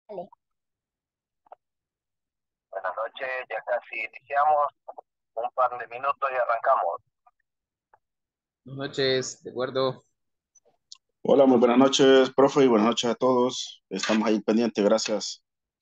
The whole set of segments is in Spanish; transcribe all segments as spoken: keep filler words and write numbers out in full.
Vale. Buenas noches, ya casi iniciamos, un par de minutos y arrancamos. Buenas noches, de acuerdo. Hola, muy buenas noches, profe, y buenas noches a todos. Estamos ahí pendientes, gracias.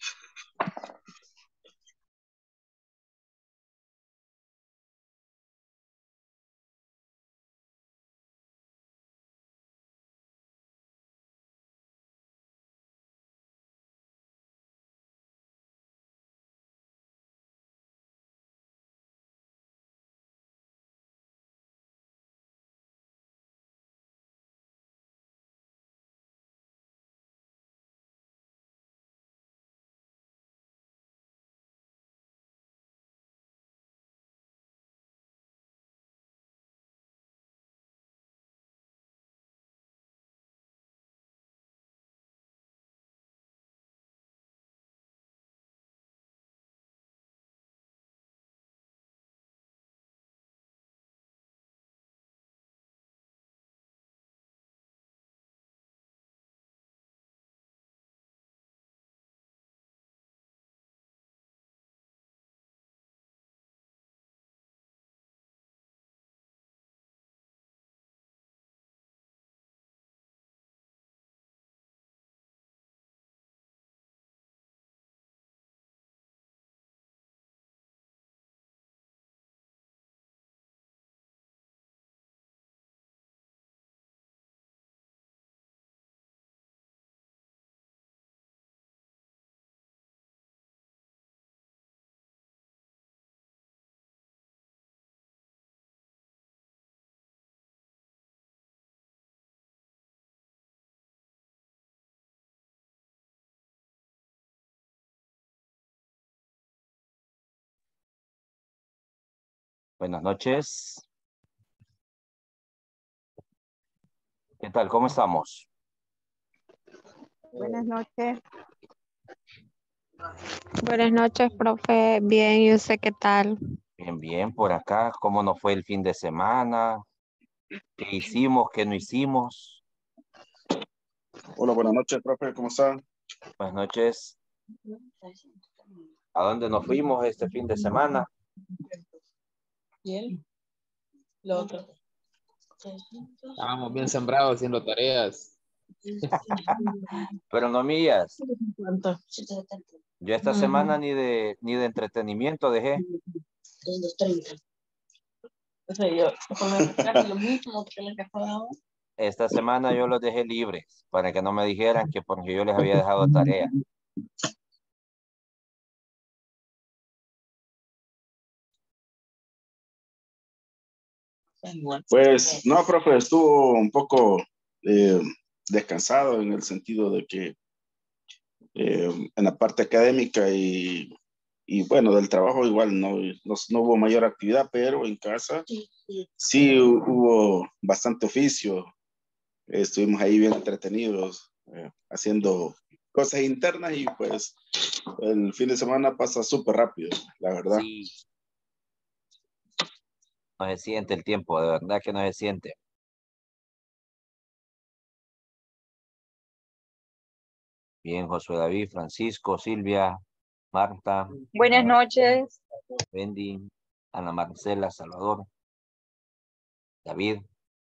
Buenas noches. ¿Qué tal? ¿Cómo estamos? Buenas noches. Buenas noches, profe. Bien, ¿y usted qué tal? Bien, bien, por acá. ¿Cómo nos fue el fin de semana? ¿Qué hicimos? ¿Qué no hicimos? Hola, buenas noches, profe, ¿cómo está? Buenas noches. ¿A dónde nos fuimos este fin de semana? Bien. Lo otro. Estábamos bien sembrados haciendo tareas. Pero no mías. ¿Cuánto? Yo esta Ujú. semana ni de ni de entretenimiento dejé. trescientos treinta. O sea, yo poner casi lo mismo que la que fue ahora. Esta semana yo los dejé libres para que no me dijeran que porque yo les había dejado tarea. Pues no, profe, estuvo un poco eh, descansado en el sentido de que eh, en la parte académica y, y bueno, del trabajo igual no, no, no hubo mayor actividad, pero en casa sí hubo bastante oficio. Estuvimos ahí bien entretenidos, eh, haciendo cosas internas y pues el fin de semana pasa súper rápido, la verdad. Sí. No se siente el tiempo, de verdad que no se siente. Bien, Josué David, Francisco, Silvia, Marta, Buenas noches. Wendy, Ana Marcela, Salvador, David.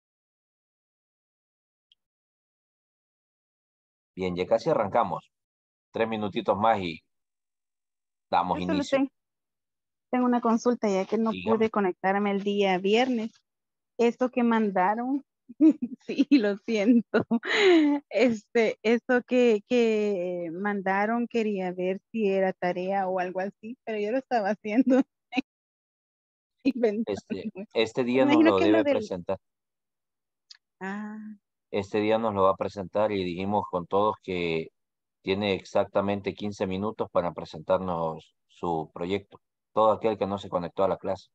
Bien, ya casi arrancamos. Tres minutitos más y damos Yo solo inicio. ten- tengo una consulta ya que no Dígame. pude conectarme el día viernes. Esto que mandaron, sí, lo siento. Este, esto que, que mandaron quería ver si era tarea o algo así, pero yo lo estaba haciendo. inventando. Este, este Me día nos imagino lo que es lo debe del... presentar. Ah, Este día nos lo va a presentar y dijimos con todos que tiene exactamente quince minutos para presentarnos su proyecto. Todo aquel que no se conectó a la clase.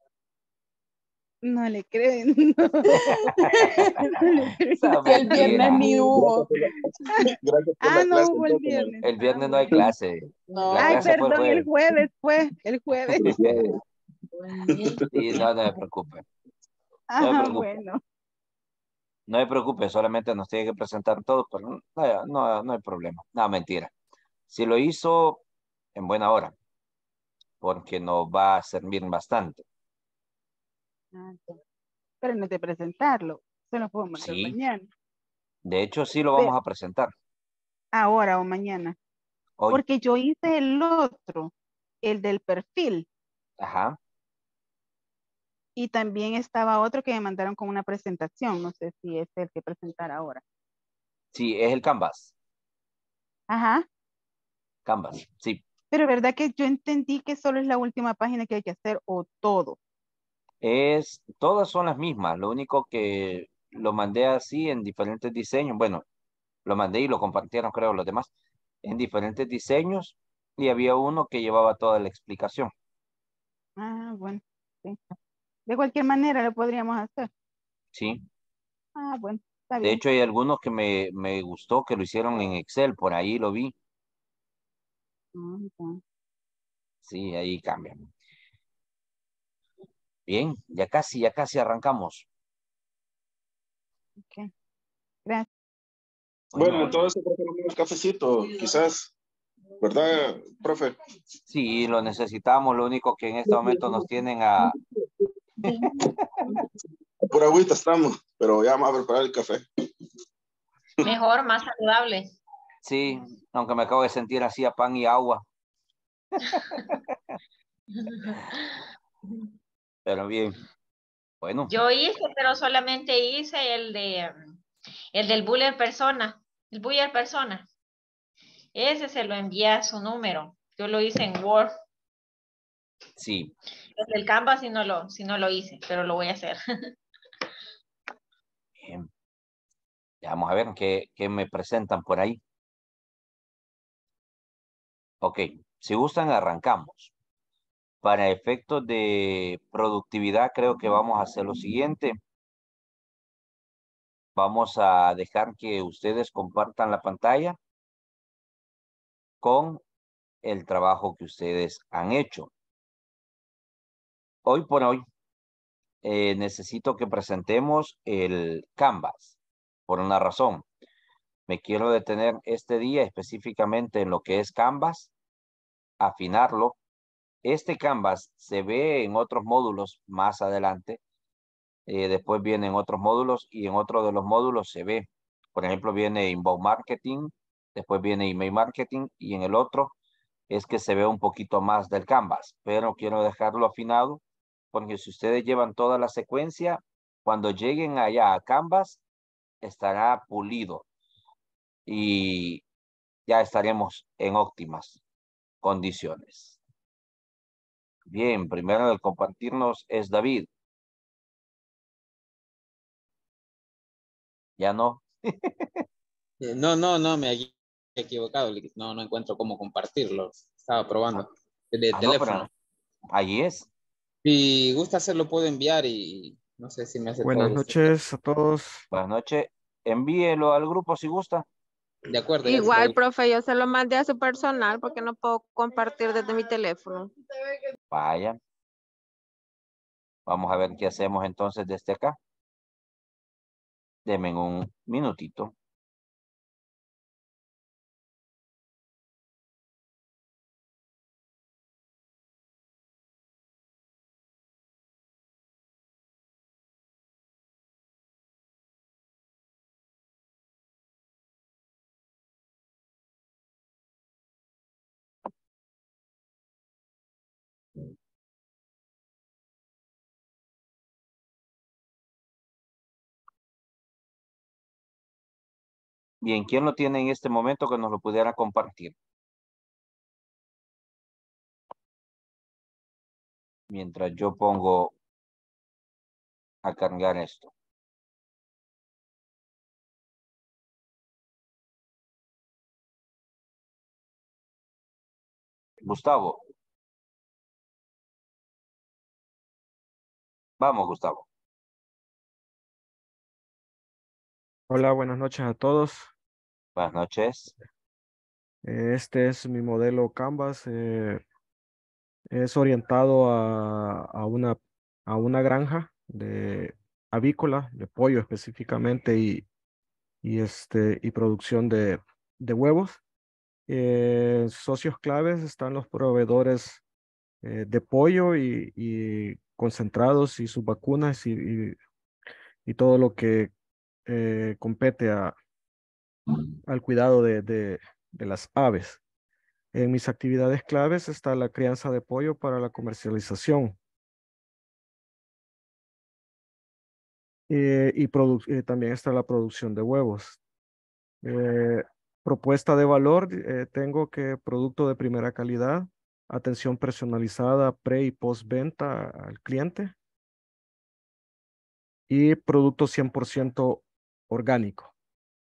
no le creen. No, no le creen. Esa Y el viernes mentira. ni hubo. Gracias por Ah, la no clase, hubo el entonces, viernes. El Ah, viernes no hay bueno. clase. No. La Ay, clase fue el perdón, el jueves. jueves fue, el jueves. Sí, no, no se preocupe. No se Ah, preocupe. bueno. No se preocupe, solamente nos tiene que presentar todo, pero no, no, no hay problema. No, mentira. Si lo hizo, en buena hora, porque nos va a servir bastante. Ah, ya. Pero no es de presentarlo. Se lo puedo mandar Sí, mañana. de hecho sí lo Ve, vamos a presentar ahora o mañana. hoy. Porque yo hice el otro, el del perfil. Ajá. Y también estaba otro que me mandaron con una presentación. No sé si es el que presentar ahora. Sí, es el Canvas. Ajá. Canvas, sí. Pero verdad que yo entendí que solo es la última página que hay que hacer o todo. Es, todas son las mismas. Lo único que lo mandé así en diferentes diseños. Bueno, lo mandé y lo compartieron, creo, los demás, en diferentes diseños. Y había uno que llevaba toda la explicación. Ah, bueno. Sí. De cualquier manera lo podríamos hacer. Sí. Ah, bueno, está De bien. hecho, hay algunos que me, me gustó que lo hicieron en Excel. Por ahí lo vi. Ah, ya. Sí, ahí cambian. Bien, ya casi, ya casi arrancamos. Ok. Gracias. Bueno, Bueno, entonces preparamos el cafecito, quizás, ¿verdad, profe? sí, lo necesitamos. Lo único que en este momento nos tienen a... Por agüita estamos, pero ya vamos a preparar el café. Mejor, más saludable. Sí, aunque me acabo de sentir así a pan y agua. Pero bien, bueno. Yo hice, pero solamente hice el de el del bullet persona, el bullet persona. Ese se lo envié a su número. Yo lo hice en Word. Sí, El del Canva si no lo, si no lo hice, pero lo voy a hacer. bien. Ya vamos a ver qué, qué me presentan por ahí. Ok, si gustan, arrancamos. Para efectos de productividad, creo que vamos a hacer lo siguiente. Vamos a dejar que ustedes compartan la pantalla con el trabajo que ustedes han hecho. Hoy por hoy, eh, necesito que presentemos el Canvas, por una razón. Me quiero detener este día específicamente en lo que es Canvas, afinarlo. Este Canvas se ve en otros módulos más adelante. Eh, después vienen otros módulos y en otro de los módulos se ve. Por ejemplo, viene Inbound Marketing, después viene Email Marketing y en el otro es que se ve un poquito más del Canvas. Pero quiero dejarlo afinado porque si ustedes llevan toda la secuencia, cuando lleguen allá a Canvas, estará pulido y ya estaremos en óptimas condiciones. Bien, primero de compartirnos es David. Ya no. Eh, No, no, no, me he equivocado. No, no encuentro cómo compartirlo. Estaba probando. De Ah, no, teléfono. pero ahí es. Si gusta hacerlo, puedo enviar y no sé si me hace Buenas todo. noches a todos. Buenas noches. Envíelo al grupo si gusta. De acuerdo, ya se lo Igual, doy. profe, yo se lo mandé a su personal porque no puedo compartir desde mi teléfono. Vaya. Vamos a ver qué hacemos entonces desde acá. Denme un minutito. Bien, ¿quién lo tiene en este momento que nos lo pudiera compartir? Mientras yo pongo a cargar esto. Gustavo. Vamos, Gustavo. Hola, buenas noches a todos. Buenas noches. Eh, Este es mi modelo Canvas. eh, es orientado a, a una, a una granja de avícola, de pollo específicamente, y, y, este, y producción de, de huevos. Eh, socios claves están los proveedores eh, de pollo y, y concentrados y sus vacunas y, y- y todo lo que eh, compete a, al cuidado de, de de las aves. En mis actividades claves está la crianza de pollo para la comercialización. Eh, y produ- eh, también está la producción de huevos. Eh, propuesta de valor, eh, tengo que producto de primera calidad, atención personalizada pre y postventa al cliente y producto cien por ciento orgánico.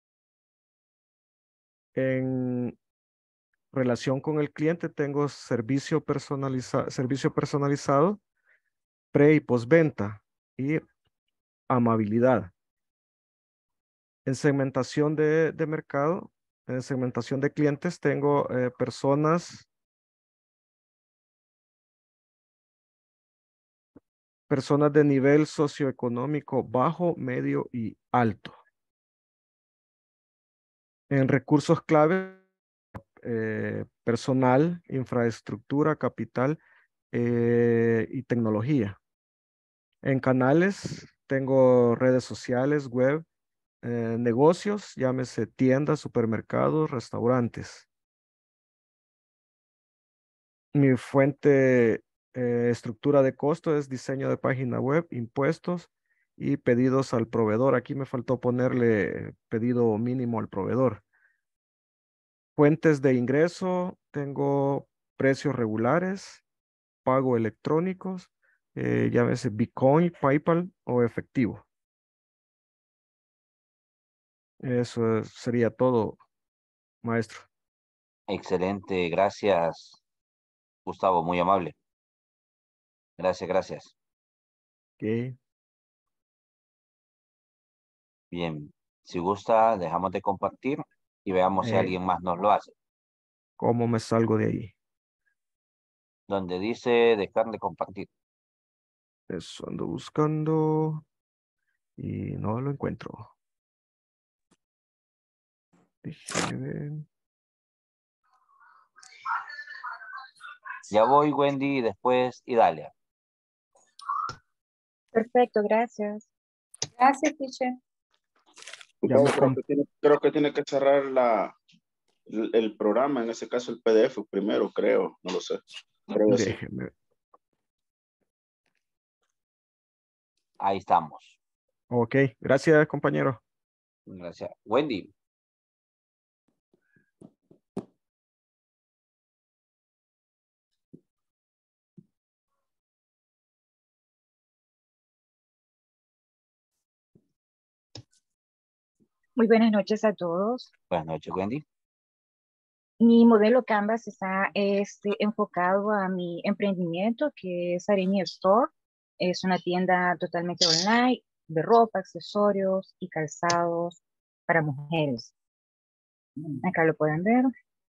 En relación con el cliente tengo servicio personaliza- servicio personalizado pre y postventa y amabilidad. En segmentación de, de mercado, en segmentación de clientes, tengo eh, personas, personas de nivel socioeconómico bajo, medio y alto. En recursos clave, eh, personal, infraestructura, capital eh, y tecnología. En canales, tengo redes sociales, web, eh, negocios, llámese tiendas, supermercados, restaurantes. Mi fuente, eh, estructura de costo es diseño de página web, impuestos y pedidos al proveedor. Aquí me faltó ponerle pedido mínimo al proveedor. Fuentes de ingreso, tengo precios regulares, pago electrónicos, eh, llámese Bitcoin, PayPal o efectivo. Eso es- sería todo, maestro. Excelente, gracias, Gustavo, muy amable. Gracias, gracias. Ok. Bien, si gusta, dejamos de compartir y veamos si Eh, alguien más nos lo hace. ¿cómo me salgo de ahí? Donde dice dejar de compartir. Eso ando buscando y no lo encuentro. Déjeme ver. Ya voy, Wendy, y después Idalia. Perfecto, gracias. Gracias, teacher. Ya me Gustavo, creo com- que tiene, creo que tiene que cerrar la, el, el programa, en ese caso el P D F primero, creo, no lo sé. Creo que sí. Déjeme. Ahí estamos. Ok, gracias, compañero. Gracias. Wendy. Muy buenas noches a todos. Buenas noches, Wendy. Mi modelo Canvas está este, enfocado a mi emprendimiento, que es Arenia Store. Es una tienda totalmente online de ropa, accesorios y calzados para mujeres. Acá lo pueden ver.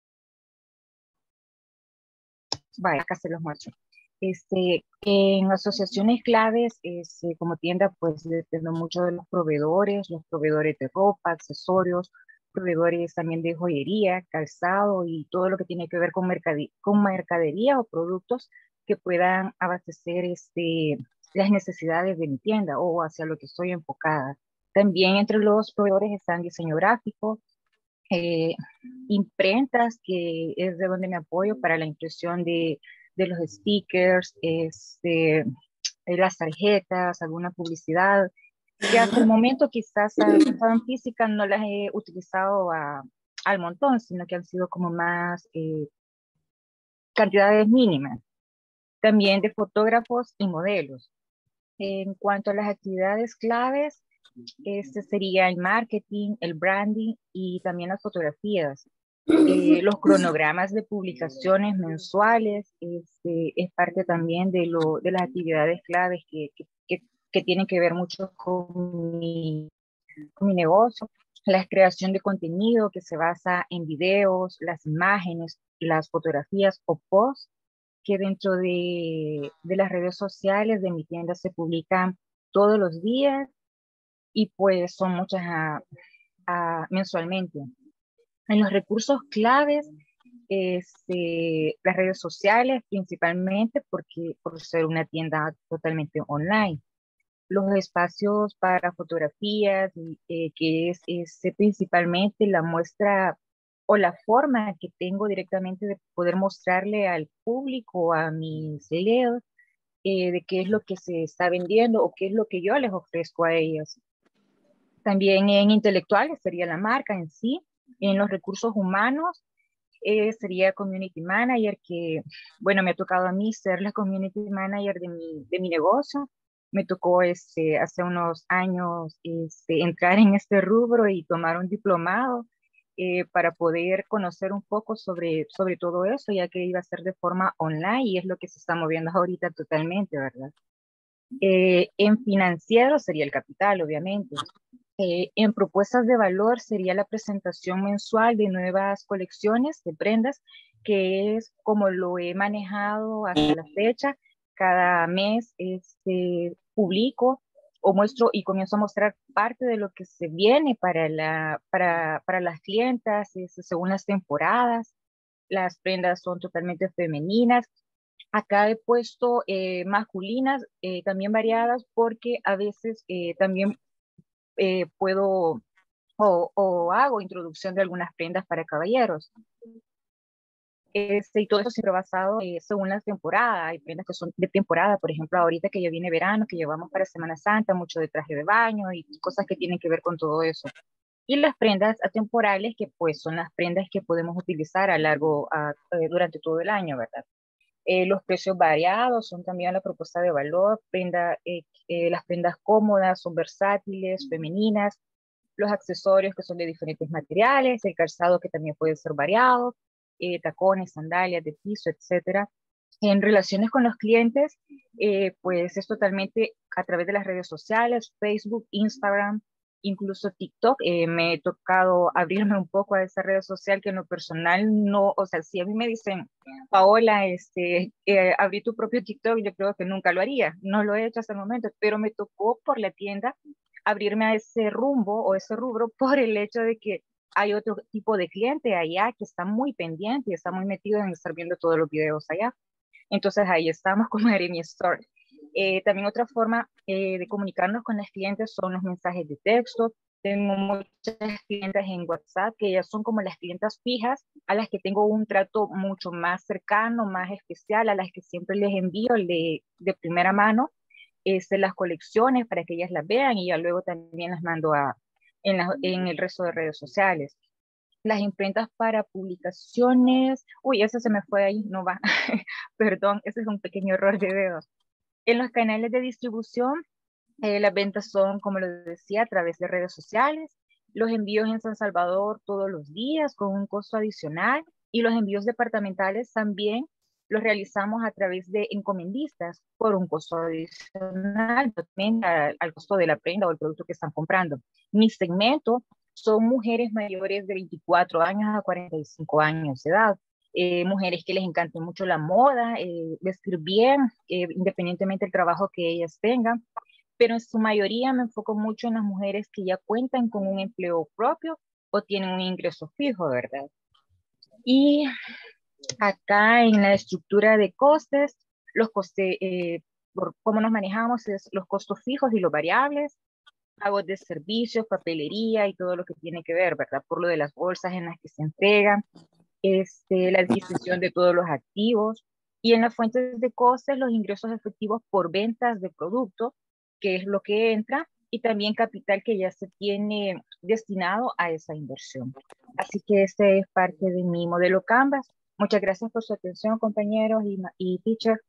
Vaya, acá se los muestro. Este, en asociaciones claves, este, como tienda, pues dependo mucho de los proveedores, los proveedores de ropa, accesorios, proveedores también de joyería, calzado y todo lo que tiene que ver con, mercade con mercadería o productos que puedan abastecer este, las necesidades de mi tienda o hacia lo que estoy enfocada. También entre los proveedores están diseño gráfico, eh, imprentas, que es de donde me apoyo para la impresión de, de los stickers, este, las tarjetas, alguna publicidad, que hasta el momento quizás en física no las he utilizado a, al montón, sino que han sido como más eh, cantidades mínimas. También de fotógrafos y modelos. En cuanto a las actividades claves, este sería el marketing, el branding y también las fotografías. Eh, los cronogramas de publicaciones mensuales este, es parte también de, lo, de las actividades claves que, que, que, que tienen que ver mucho con mi, con mi negocio. La creación de contenido que se basa en videos, las imágenes, las fotografías o posts que dentro de, de las redes sociales de mi tienda se publican todos los días y pues son muchas a, a, mensualmente. En los recursos claves este, las redes sociales principalmente porque por ser una tienda totalmente online. Los espacios para fotografías, eh, que es, es principalmente la muestra o la forma que tengo directamente de poder mostrarle al público, a mis leos, eh, de qué es lo que se está vendiendo o qué es lo que yo les ofrezco a ellos. También en intelectuales sería la marca en sí. En los recursos humanos eh, sería community manager, que bueno, me ha tocado a mí ser la community manager de mi, de mi negocio. Me tocó este, hace unos años este, entrar en este rubro y tomar un diplomado eh, para poder conocer un poco sobre, sobre todo eso, ya que iba a ser de forma online y es lo que se está moviendo ahorita totalmente, ¿verdad? Eh, en financiero sería el capital, obviamente. Eh, en propuestas de valor sería la presentación mensual de nuevas colecciones de prendas, que es como lo he manejado hasta la fecha. Cada mes este, publico o muestro y comienzo a mostrar parte de lo que se viene para, la, para, para las clientas este, según las temporadas. Las prendas son totalmente femeninas. Acá he puesto eh, masculinas, eh, también variadas, porque a veces eh, también eh, puedo o, o hago introducción de algunas prendas para caballeros. Este, y todo eso siempre basado eh, según la temporada. Hay prendas que son de temporada, por ejemplo, ahorita que ya viene verano, que llevamos para Semana Santa, mucho de traje de baño y cosas que tienen que ver con todo eso. Y las prendas atemporales, que pues son las prendas que podemos utilizar a largo, a, eh, durante todo el año, ¿verdad? Eh, los precios variados son también la propuesta de valor. Prenda, eh, eh, las prendas cómodas son versátiles, femeninas. Los accesorios que son de diferentes materiales, el calzado que también puede ser variado, eh, tacones, sandalias de piso, etcétera. En relaciones con los clientes, eh, pues es totalmente a través de las redes sociales, Facebook, Instagram, incluso TikTok. Eh, me he tocado abrirme un poco a esa red social que en lo personal no, o sea, si a mí me dicen, Paola, este, eh, abrí tu propio TikTok, yo creo que nunca lo haría, no lo he hecho hasta el momento, pero me tocó por la tienda abrirme a ese rumbo o ese rubro por el hecho de que hay otro tipo de cliente allá que está muy pendiente y está muy metido en estar viendo todos los videos allá. Entonces ahí estamos como Jeremy Store. Eh, también otra forma eh, de comunicarnos con las clientes son los mensajes de texto. Tengo muchas clientes en WhatsApp que ya son como las clientas fijas a las que tengo un trato mucho más cercano, más especial, a las que siempre les envío el de, de primera mano este, las colecciones para que ellas las vean y ya luego también las mando a, en, la, en el resto de redes sociales. Las imprentas para publicaciones, uy, ese se me fue ahí, no va, perdón, ese es un pequeño error de dedos. En los canales de distribución, eh, las ventas son, como lo decía, a través de redes sociales, los envíos en San Salvador todos los días con un costo adicional y los envíos departamentales también los realizamos a través de encomendistas por un costo adicional también al, al costo de la prenda o el producto que están comprando. Mi segmento son mujeres mayores de veinticuatro años a cuarenta y cinco años de edad. Eh, mujeres que les encanta mucho la moda, eh, vestir bien, eh, independientemente del trabajo que ellas tengan, pero en su mayoría me enfoco mucho en las mujeres que ya cuentan con un empleo propio o tienen un ingreso fijo, ¿verdad? Y acá en la estructura de costes, los costes, eh, por cómo nos manejamos es los costos fijos y los variables, pagos de servicios, papelería y todo lo que tiene que ver, ¿verdad? Por lo de las bolsas en las que se entregan, este, la adquisición de todos los activos y en las fuentes de costes los ingresos efectivos por ventas de productos, que es lo que entra, y también capital que ya se tiene destinado a esa inversión. Así que este es parte de mi modelo Canvas. Muchas gracias por su atención, compañeros y, y teacher.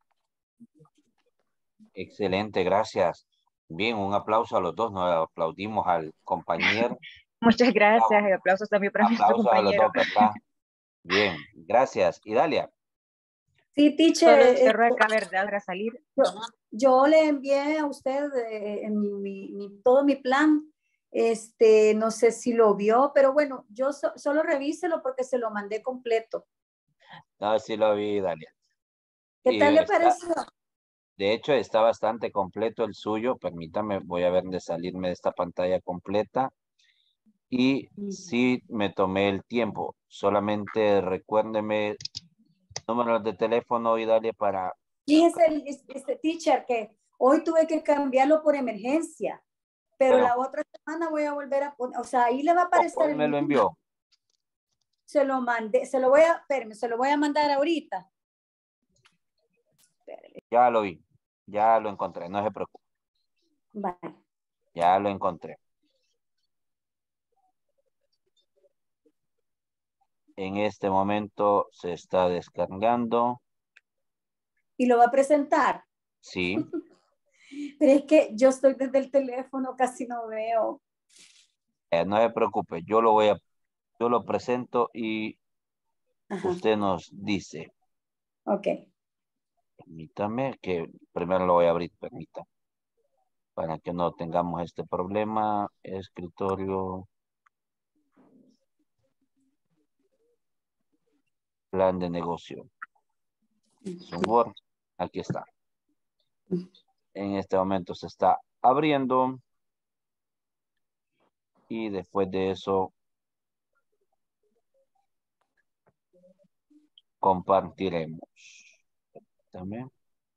Excelente, gracias. Bien, un aplauso a los dos, nos aplaudimos al compañero. Muchas gracias, y aplausos también para nuestro Aplausos a los compañero. dos, ¿verdad? Bien, gracias. Y Dalia. Sí, teacher. Solo cerró acá, ¿verdad? Para salir. Yo, yo le envié a usted eh, en mi, mi, mi, todo mi plan. Este, no sé si lo vio, pero bueno, yo so, solo revíselo porque se lo mandé completo. No, sí lo vi, Dalia. ¿Qué Y tal le está, pareció? de hecho, está bastante completo el suyo. Permítame, voy a ver de salirme de esta pantalla completa. Y sí me tomé el tiempo. Solamente recuérdeme números de teléfono y dale para... Fíjese, el- este teacher, que hoy tuve que cambiarlo por emergencia, pero, Pero la otra semana voy a volver a poner, o sea, ahí le va a aparecer hoy el me lo número. envió. Se lo mandé, se lo voy a, espérame, se lo voy a mandar ahorita. Espérame. Ya lo vi. Ya lo encontré. No se preocupe. Vale. Ya lo encontré. En este momento se está descargando. ¿Y lo va a presentar? Sí. Pero es que yo estoy desde el teléfono, casi no veo. Eh, no se preocupe. Yo lo voy a, yo lo presento y Ajá. usted nos dice. Ok. Permítame que primero lo voy a abrir, permítame. Para que no tengamos este problema. Escritorio. Plan de negocio. Es un Word. Aquí está. En este momento se está abriendo. Y después de eso compartiremos. También.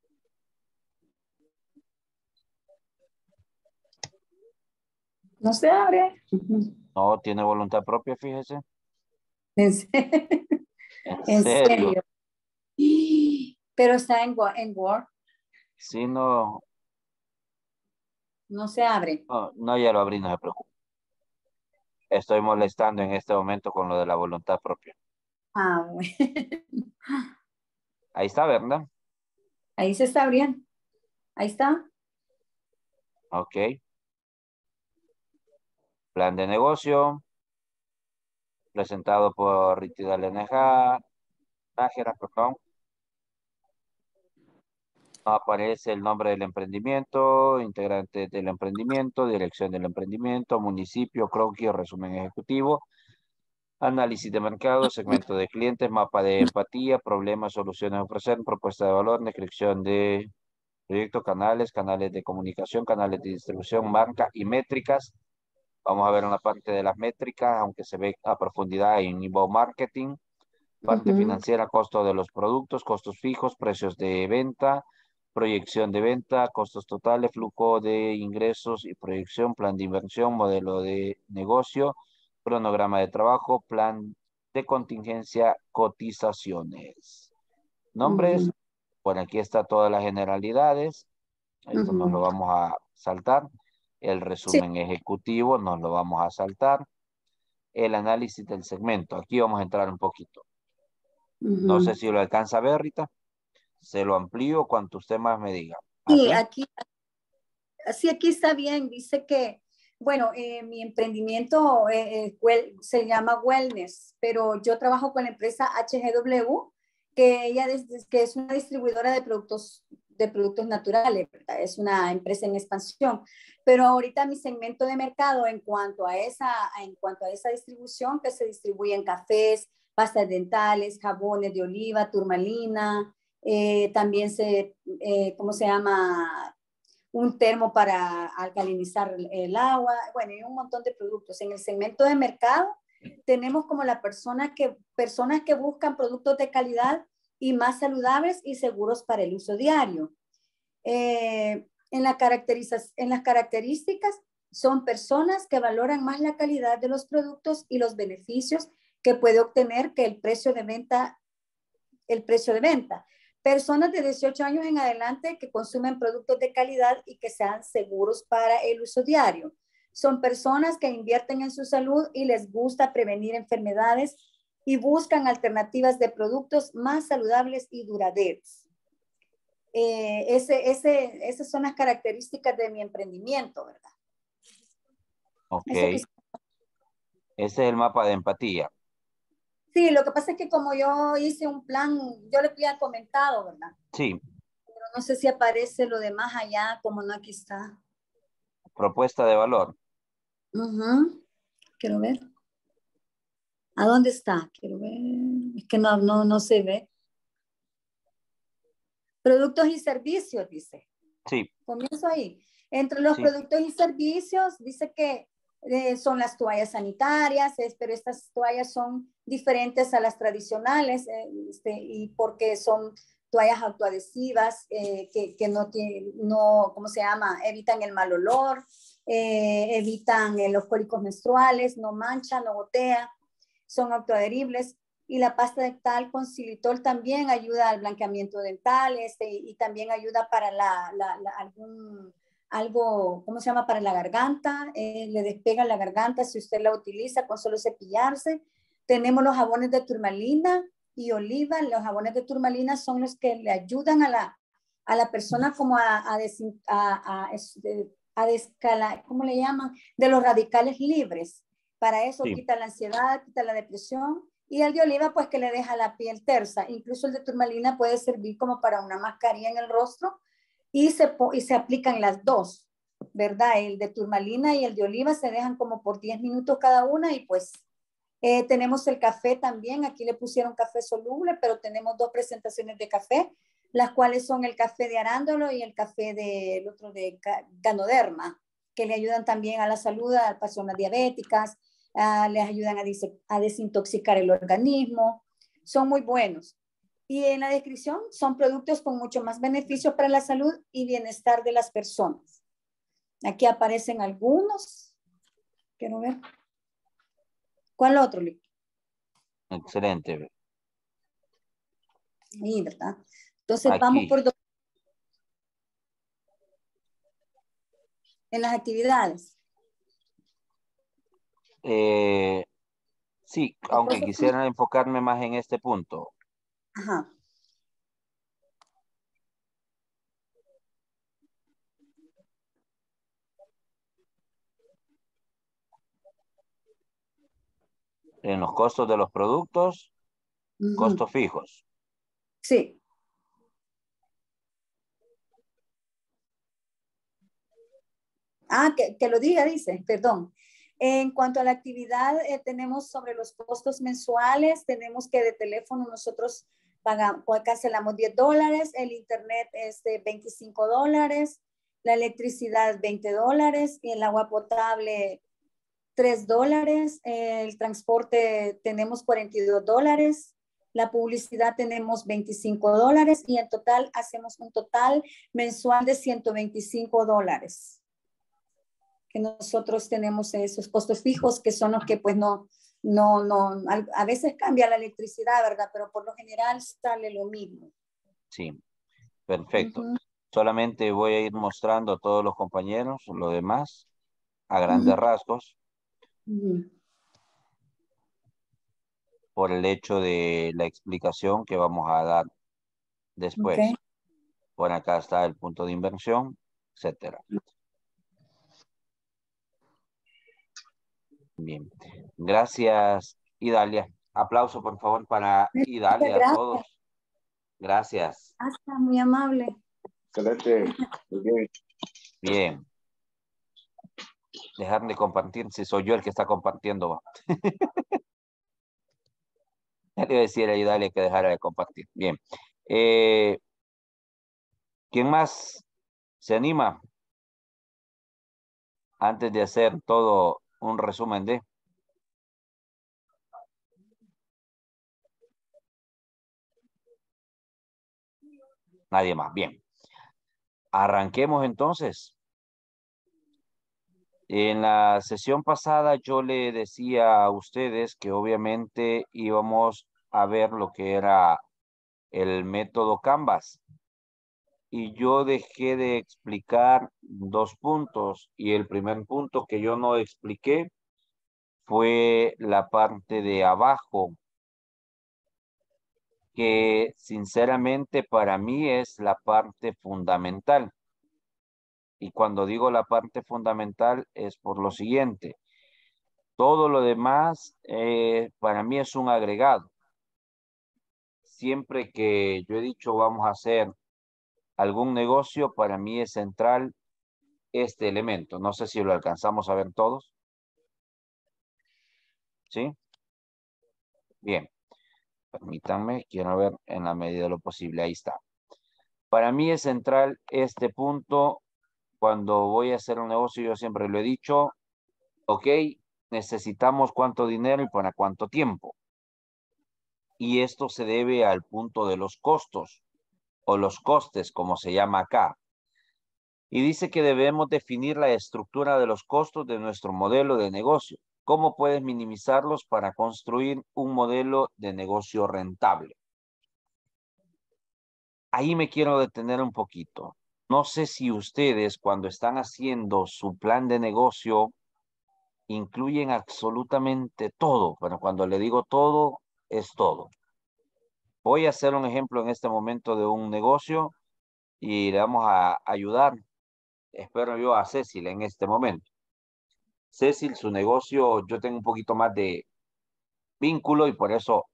No se abre. No, tiene voluntad propia, fíjese. ¿En serio? En ¿En serio. serio? Pero está en, Wo- en Word. Si no, No se abre. no, no, ya lo abrí, no se preocupe. Estoy molestando en este momento con lo de la voluntad propia. Ah, bueno. Ahí está, ¿verdad? Ahí se está abriendo. Ahí está. Ok. Plan de negocio. Presentado por Ritida Leneja. Nájera, perdón. Aparece el nombre del emprendimiento, integrante del emprendimiento, dirección del emprendimiento, municipio, croquis, resumen ejecutivo, análisis de mercado, segmento de clientes, mapa de empatía, problemas, soluciones a ofrecer, propuesta de valor, descripción de proyectos, canales, canales de comunicación, canales de distribución, marca y métricas. Vamos a ver una parte de las métricas, aunque se ve a profundidad en inbound marketing. Parte Ujú. financiera, costo de los productos, costos fijos, precios de venta, proyección de venta, costos totales, flujo de ingresos y proyección, plan de inversión, modelo de negocio, cronograma de trabajo, plan de contingencia, cotizaciones. Nombres, Ujú. bueno, aquí está todas las generalidades. Esto nos lo Ujú. vamos a saltar. El Sí. resumen ejecutivo nos lo vamos a saltar. El análisis del segmento. Aquí vamos a entrar un poquito. No sé Ujú. si lo alcanza a ver, Rita. Se lo amplío cuanto usted más me diga. Sí, ¿Así? aquí, sí, aquí está bien. Dice que, bueno, eh, mi emprendimiento eh, eh, wel- se llama Wellness, pero yo trabajo con la empresa H G W, que ella es, que es una distribuidora de productos, de productos naturales, ¿verdad? Es una empresa en expansión. Pero ahorita mi segmento de mercado en cuanto a esa, en cuanto a esa distribución, que se distribuye en cafés, pastas dentales, jabones de oliva, turmalina, eh, también se, eh, ¿cómo se llama? Un termo para alcalinizar el agua, bueno, y un montón de productos. En el segmento de mercado tenemos como la persona que, personas que buscan productos de calidad y más saludables y seguros para el uso diario. Eh, en, la en las características son personas que valoran más la calidad de los productos y los beneficios que puede obtener que el precio de venta, el precio de venta. Personas de dieciocho años en adelante que consumen productos de calidad y que sean seguros para el uso diario. Son personas que invierten en su salud y les gusta prevenir enfermedades y buscan alternativas de productos más saludables y duraderos. Eh, ese, ese, esas son las características de mi emprendimiento, ¿verdad? Ok. Eso que... Ese es el mapa de empatía. Sí, lo que pasa es que como yo hice un plan, yo le había comentado, ¿verdad? Sí. Pero no sé si aparece lo demás allá, como no aquí está. Propuesta de valor. Uh-huh. Quiero ver. ¿A dónde está? Quiero ver. Es que no, no, no se ve. Productos y servicios, dice. Sí. Comienzo ahí. Entre los Sí. productos y servicios, dice que Eh, son las toallas sanitarias, es, pero estas toallas son diferentes a las tradicionales eh, este, y porque son toallas autoadhesivas eh, que, que no tienen, no, ¿cómo se llama? Evitan el mal olor, eh, evitan eh, los cólicos menstruales, no manchan, no gotea, son autoadheribles. Y la pasta dental con xilitol también ayuda al blanqueamiento dental este, y también ayuda para la, la, la, algún, algo, ¿cómo se llama? Para la garganta, eh, le despega la garganta si usted la utiliza con solo cepillarse. Tenemos los jabones de turmalina y oliva. Los jabones de turmalina son los que le ayudan a la, a la persona como a, a, des, a, a, a descalar, ¿cómo le llaman? De los radicales libres. Para eso sí. Quita la ansiedad, quita la depresión. Y el de oliva, pues que le deja la piel tersa. Incluso el de turmalina puede servir como para una mascarilla en el rostro y se, y se aplican las dos, ¿verdad? El de turmalina y el de oliva se dejan como por diez minutos cada una y pues eh, tenemos el café también. Aquí le pusieron café soluble, pero tenemos dos presentaciones de café, las cuales son el café de arándano y el café de, el otro de ganoderma, que le ayudan también a la salud a personas diabéticas. Uh, les ayudan a, des a desintoxicar el organismo, son muy buenos. Y en la descripción son productos con mucho más beneficios para la salud y bienestar de las personas. Aquí aparecen algunos. Quiero ver. ¿Cuál otro, Lick? Excelente. Sí, ¿verdad? Entonces Aquí. vamos por dos. En las actividades. Eh, sí, aunque quisiera enfocarme más en este punto. Ajá. En los costos de los productos, uh-huh. Costos fijos. Sí. Ah, que, que lo diga, dice, perdón. En cuanto a la actividad, eh, tenemos sobre los costos mensuales, tenemos que de teléfono nosotros pagamos, cancelamos diez dólares, el internet es de veinticinco dólares, la electricidad veinte dólares y el agua potable tres dólares, el transporte tenemos cuarenta y dos dólares, la publicidad tenemos veinticinco dólares y en total hacemos un total mensual de ciento veinticinco dólares. Que nosotros tenemos esos costos fijos que son los que pues no, no, no, a veces cambia la electricidad, ¿verdad? Pero por lo general sale lo mismo. Sí, perfecto. Uh-huh. Solamente voy a ir mostrando a todos los compañeros, lo demás, a grandes uh-huh. rasgos, uh-huh. por el hecho de la explicación que vamos a dar después. Okay. Por acá está el punto de inversión, etcétera. Bien, gracias Idalia. Aplauso por favor para Idalia a todos. Gracias. Hasta muy amable. Excelente. Muy bien. Bien. Dejar de compartir si soy yo el que está compartiendo. Ya le iba a decir a Idalia que dejara de compartir. Bien. Eh, ¿Quién más se anima? Antes de hacer todo un resumen de... Nadie más. Bien. Arranquemos entonces. En la sesión pasada yo le decía a ustedes que obviamente íbamos a ver lo que era el método Canvas. Y yo dejé de explicar dos puntos. Y el primer punto que yo no expliqué fue la parte de abajo, que sinceramente para mí es la parte fundamental. Y cuando digo la parte fundamental es por lo siguiente. Todo lo demás eh, para mí es un agregado. Siempre que yo he dicho vamos a hacer algún negocio, para mí es central este elemento. No sé si lo alcanzamos a ver todos. ¿Sí? Bien. Permítanme, quiero ver en la medida de lo posible. Ahí está. Para mí es central este punto. Cuando voy a hacer un negocio, yo siempre lo he dicho, Ok, necesitamos cuánto dinero y para cuánto tiempo. Y esto se debe al punto de los costos o los costes, como se llama acá. Y dice que debemos definir la estructura de los costos de nuestro modelo de negocio. ¿Cómo puedes minimizarlos para construir un modelo de negocio rentable? Ahí me quiero detener un poquito. No sé si ustedes cuando están haciendo su plan de negocio incluyen absolutamente todo, pero cuando le digo todo, es todo. Voy a hacer un ejemplo en este momento de un negocio y le vamos a ayudar, espero yo, a Cecil en este momento. Cecil, su negocio, yo tengo un poquito más de vínculo y por eso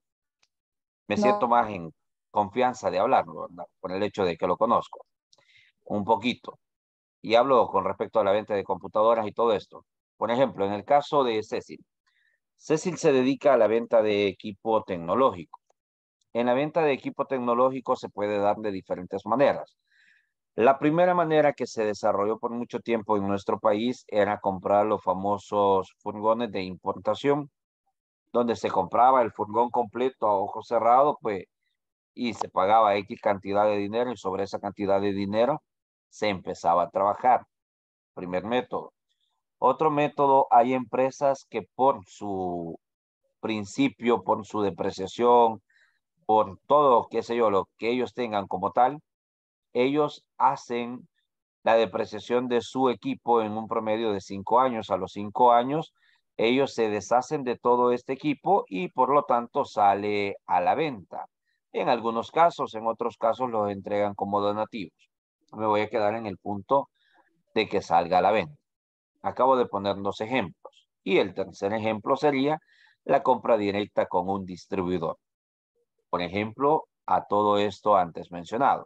me No. siento más en confianza de hablarlo, ¿verdad? Por el hecho de que lo conozco un poquito. Y hablo con respecto a la venta de computadoras y todo esto. Por ejemplo, en el caso de Cecil. Cecil se dedica a la venta de equipo tecnológico. En la venta de equipo tecnológico se puede dar de diferentes maneras. La primera manera que se desarrolló por mucho tiempo en nuestro país era comprar los famosos furgones de importación, donde se compraba el furgón completo a ojo cerrado, pues, y se pagaba X cantidad de dinero y sobre esa cantidad de dinero se empezaba a trabajar. Primer método. Otro método, hay empresas que por su principio, por su depreciación, por todo, qué sé yo, lo que ellos tengan como tal, ellos hacen la depreciación de su equipo en un promedio de cinco años. A los cinco años, ellos se deshacen de todo este equipo y por lo tanto sale a la venta. En algunos casos, en otros casos los entregan como donativos. Me voy a quedar en el punto de que salga a la venta. Acabo de poner dos ejemplos. Y el tercer ejemplo sería la compra directa con un distribuidor. Por ejemplo, a todo esto antes mencionado.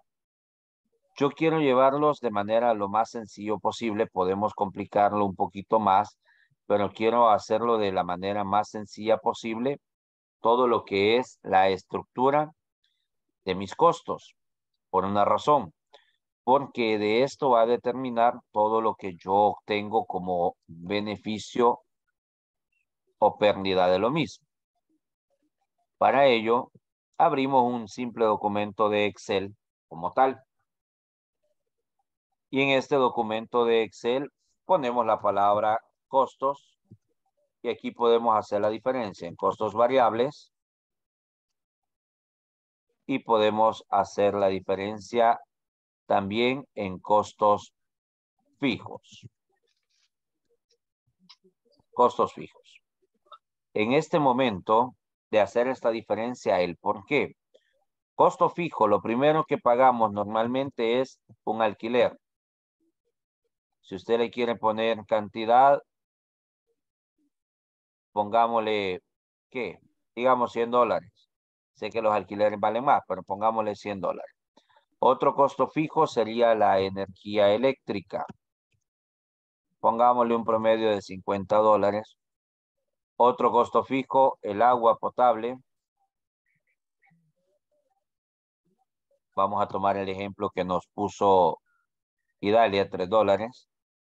Yo quiero llevarlos de manera lo más sencillo posible. Podemos complicarlo un poquito más, pero quiero hacerlo de la manera más sencilla posible. Todo lo que es la estructura de mis costos. Por una razón. Porque de esto va a determinar todo lo que yo obtengo como beneficio o pérdida de lo mismo. Para ello, abrimos un simple documento de Excel como tal. Y en este documento de Excel ponemos la palabra costos. Y aquí podemos hacer la diferencia en costos variables. Y podemos hacer la diferencia también en costos fijos. Costos fijos. En este momento de hacer esta diferencia, el por qué. Costo fijo, lo primero que pagamos normalmente es un alquiler. Si usted le quiere poner cantidad, pongámosle, ¿qué? Digamos cien dólares. Sé que los alquileres valen más, pero pongámosle cien dólares. Otro costo fijo sería la energía eléctrica. Pongámosle un promedio de cincuenta dólares. Otro costo fijo, el agua potable. Vamos a tomar el ejemplo que nos puso Idalia, tres dólares.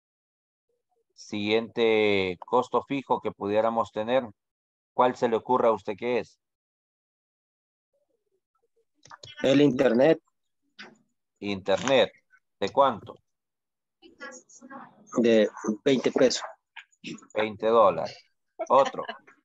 Siguiente costo fijo que pudiéramos tener. ¿Cuál se le ocurre a usted que es? El internet. Internet. ¿De cuánto? De veinte pesos. veinte dólares. Otro.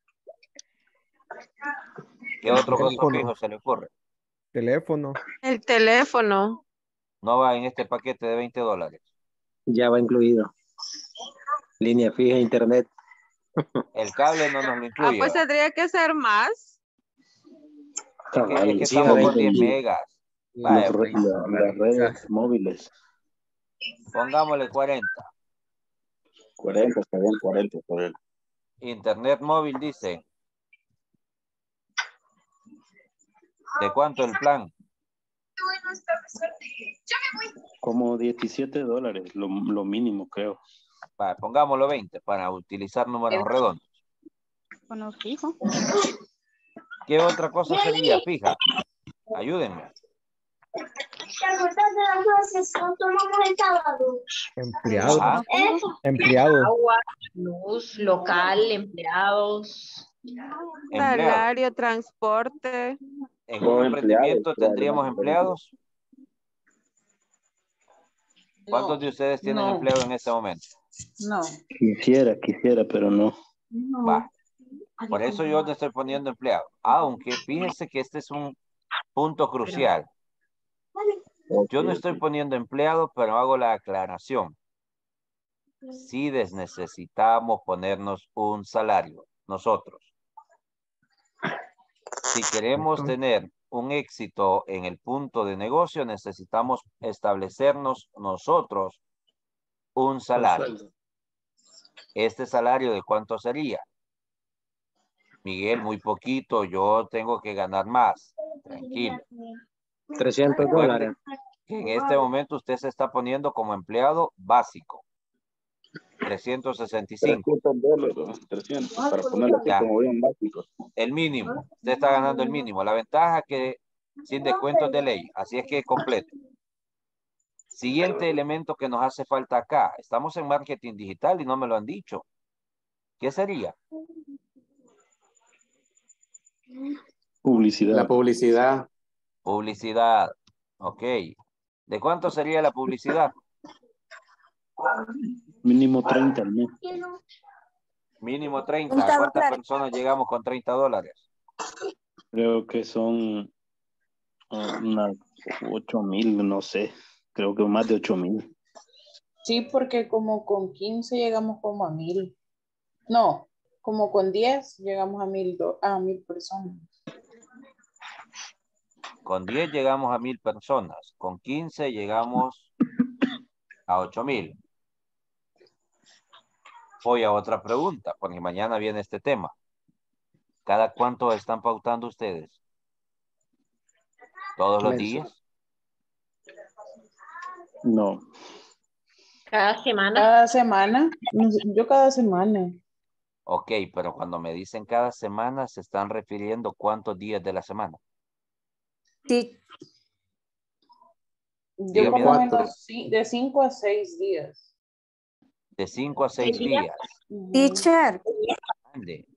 ¿Qué El otro costo teléfono. fijo se le ocurre? Teléfono. El teléfono. No va en este paquete de veinte dólares. Ya va incluido. Línea fija, internet. El cable no nos lo Ah, incluye. pues ¿va? tendría que ser más. Es que, es que Sí, estamos con veinte diez y megas. los Vaya, re- pues, la- las redes móviles. pongámosle cuarenta. cuarenta, está bien, cuarenta, está bien. Internet móvil dice. ¿De cuánto el plan? Como diecisiete dólares, lo, lo mínimo creo. Vaya, pongámoslo veinte para utilizar números redondos. Bueno, fijo. ¿Qué otra cosa sería fija? Ayúdenme. ¿Te acuerdas de la clase que tomamos el sábado? Empleados. Ajá. Empleados. Agua, luz, local, empleados. Empleados. Salario, transporte. En O un empleados, emprendimiento tendríamos probablemente. empleados. ¿Cuántos No, de ustedes tienen no. empleo en este momento? No. Quisiera, quisiera, pero no. Va. Por eso yo le estoy poniendo empleado. Aunque fíjese que este es un punto crucial. Yo no estoy poniendo empleado, pero hago la aclaración. Sí necesitamos ponernos un salario, nosotros. Si queremos tener un éxito en el punto de negocio, necesitamos establecernos nosotros un salario. ¿Este salario de cuánto sería? Miguel, muy poquito, yo tengo que ganar más. Tranquilo. trescientos dólares. Que en este momento usted se está poniendo como empleado básico. trescientos sesenta y cinco. trescientos dólares, trescientos, para ponerlo así Ya. como bien básicos. El mínimo. Usted está ganando el mínimo. La ventaja que sin descuentos de ley. Así es que es completo. Siguiente elemento que nos hace falta acá. Estamos en marketing digital y no me lo han dicho. ¿Qué sería? Publicidad. La publicidad. Publicidad. Ok. ¿De cuánto sería la publicidad? Mínimo treinta al mes. Mínimo treinta. treinta ¿A cuántas dólares. personas llegamos con treinta dólares? Creo que son uh, unas ocho mil, no sé. Creo que más de ocho mil. Sí, porque como con quince llegamos como a mil. No, como con diez llegamos a mil, do- a mil personas. Con diez llegamos a mil personas. Con quince llegamos a ocho mil. Voy a otra pregunta, porque mañana viene este tema. ¿Cada cuánto están pautando ustedes? ¿Todos los Mensual. días? No. Cada semana. Cada semana, yo cada semana. Ok, pero cuando me dicen cada semana, se están refiriendo cuántos días de la semana. Sí, Yo Dígame, por lo cuatro. menos sí, de cinco a seis días. De cinco a seis Seis días. días. Ujú. teacher. Ande.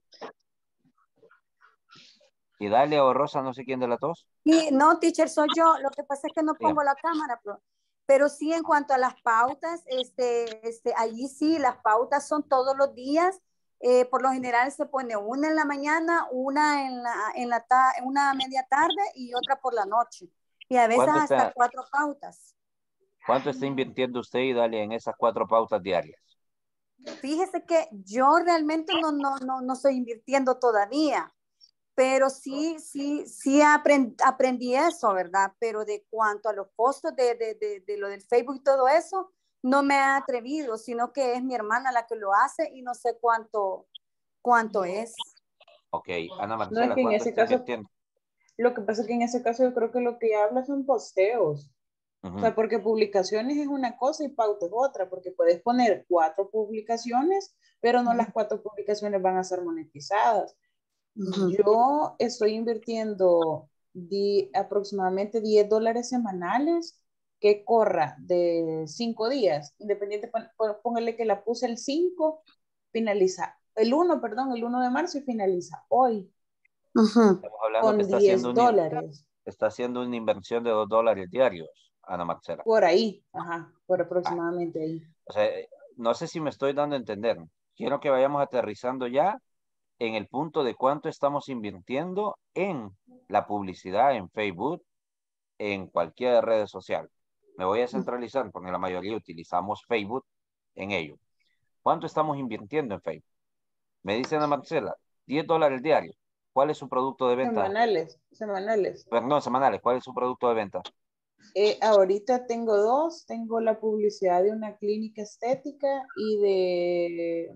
Y dale o Rosa, no sé quién de las dos. Sí, no, teacher, soy yo. Lo que pasa es que no pongo Dígame. la cámara, pero, pero sí en cuanto a las pautas, este, este, allí sí, las pautas son todos los días. Eh, por lo general se pone una en la mañana, una en la, en la ta- una a media tarde y otra por la noche. Y a veces ¿Cuánto hasta está, cuatro pautas. cuánto está invirtiendo usted y dale en esas cuatro pautas diarias? Fíjese que yo realmente no, no, no, no estoy invirtiendo todavía, pero sí, sí, sí aprend- aprendí eso, ¿verdad? Pero de cuanto a los costos de, de, de, de lo del Facebook y todo eso, no me he atrevido, sino que es mi hermana la que lo hace y no sé cuánto, cuánto es. Ok, Ana No, es Marcela, que en ¿cuánto ese está caso, invirtiendo? lo que pasa es que en ese caso yo creo que lo que habla son posteos. Ujú. O sea, porque publicaciones es una cosa y pauta es otra, porque puedes poner cuatro publicaciones, pero no las cuatro publicaciones van a ser monetizadas. Ujú. Yo estoy invirtiendo di- aproximadamente diez dólares semanales que corra de cinco días, independiente, pon- pon- póngale que la puse el cinco, finaliza, el uno, perdón, el uno de marzo y finaliza hoy Ujú. Estamos hablando que con está diez haciendo, una, in- dólares, está haciendo una inversión de dos dólares diarios, Ana Marcela. por ahí, ajá, por Ah, aproximadamente ahí. o sea, eh, no sé si me estoy dando a entender. Quiero que vayamos aterrizando ya en el punto de cuánto estamos invirtiendo en la publicidad en Facebook, en cualquier red social. Me voy a centralizar porque la mayoría utilizamos Facebook en ello. ¿Cuánto estamos invirtiendo en Facebook? Me dice Ana Marcela, diez dólares diarios. ¿Cuál es su producto de venta? Semanales, semanales. Perdón, semanales. ¿Cuál es su producto de venta? Eh, ahorita tengo dos, tengo la publicidad de una clínica estética y de,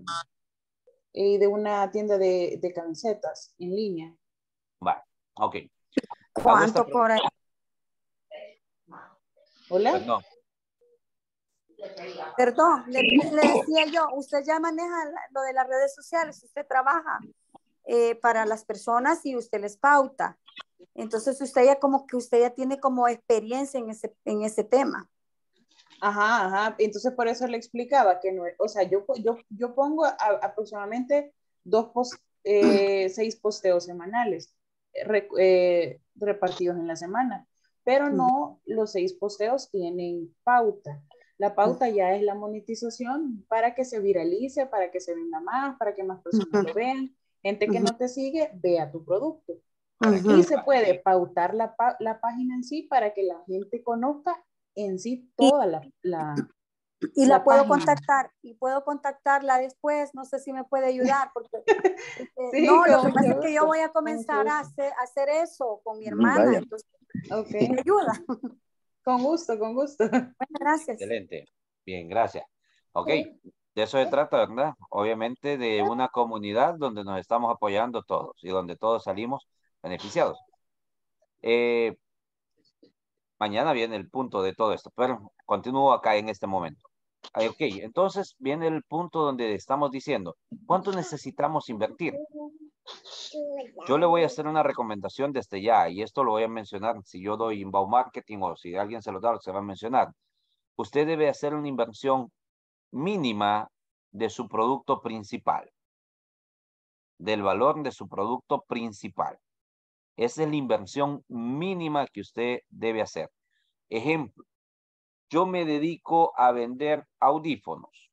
y de una tienda de, de camisetas en línea. Va, ok. Hago esta ¿Cuánto pre- por ahí? ¿Hola? Perdón. Perdón, le, le decía yo, usted ya maneja la- lo de las redes sociales, usted trabaja eh, para las personas y usted les pauta. Entonces usted ya como que usted ya tiene como experiencia en ese, en ese tema. Ajá, ajá. Entonces por eso le explicaba que no, o sea, yo, yo, yo pongo a, aproximadamente dos post, eh, seis posteos semanales re, eh, repartidos en la semana, pero no los seis posteos tienen pauta. La pauta ya es la monetización para que se viralice, para que se venda más, para que más personas lo vean. Gente que no te sigue, vea tu producto. Y se puede pautar la, la página en sí para que la gente conozca en sí toda la, la y la, la puedo página. contactar y puedo contactarla después, no sé si me puede ayudar porque este, sí, no, lo que gusto. pasa es que yo voy a comenzar a hacer, a hacer eso con mi hermana. Vaya. Entonces okay. me ayuda. Con gusto, con gusto. Bueno, gracias. Excelente. Bien, gracias. Ok, de eso se trata, ¿verdad? Obviamente de una comunidad donde nos estamos apoyando todos y donde todos salimos beneficiados. Eh, mañana viene el punto de todo esto, pero continúo acá en este momento. Ok, entonces viene el punto donde estamos diciendo, ¿cuánto necesitamos invertir? Yo le voy a hacer una recomendación desde ya, y esto lo voy a mencionar si yo doy inbound marketing o si alguien se lo da, se va a mencionar. Usted debe hacer una inversión mínima de su producto principal, del valor de su producto principal. Esa es la inversión mínima que usted debe hacer. Ejemplo, yo me dedico a vender audífonos.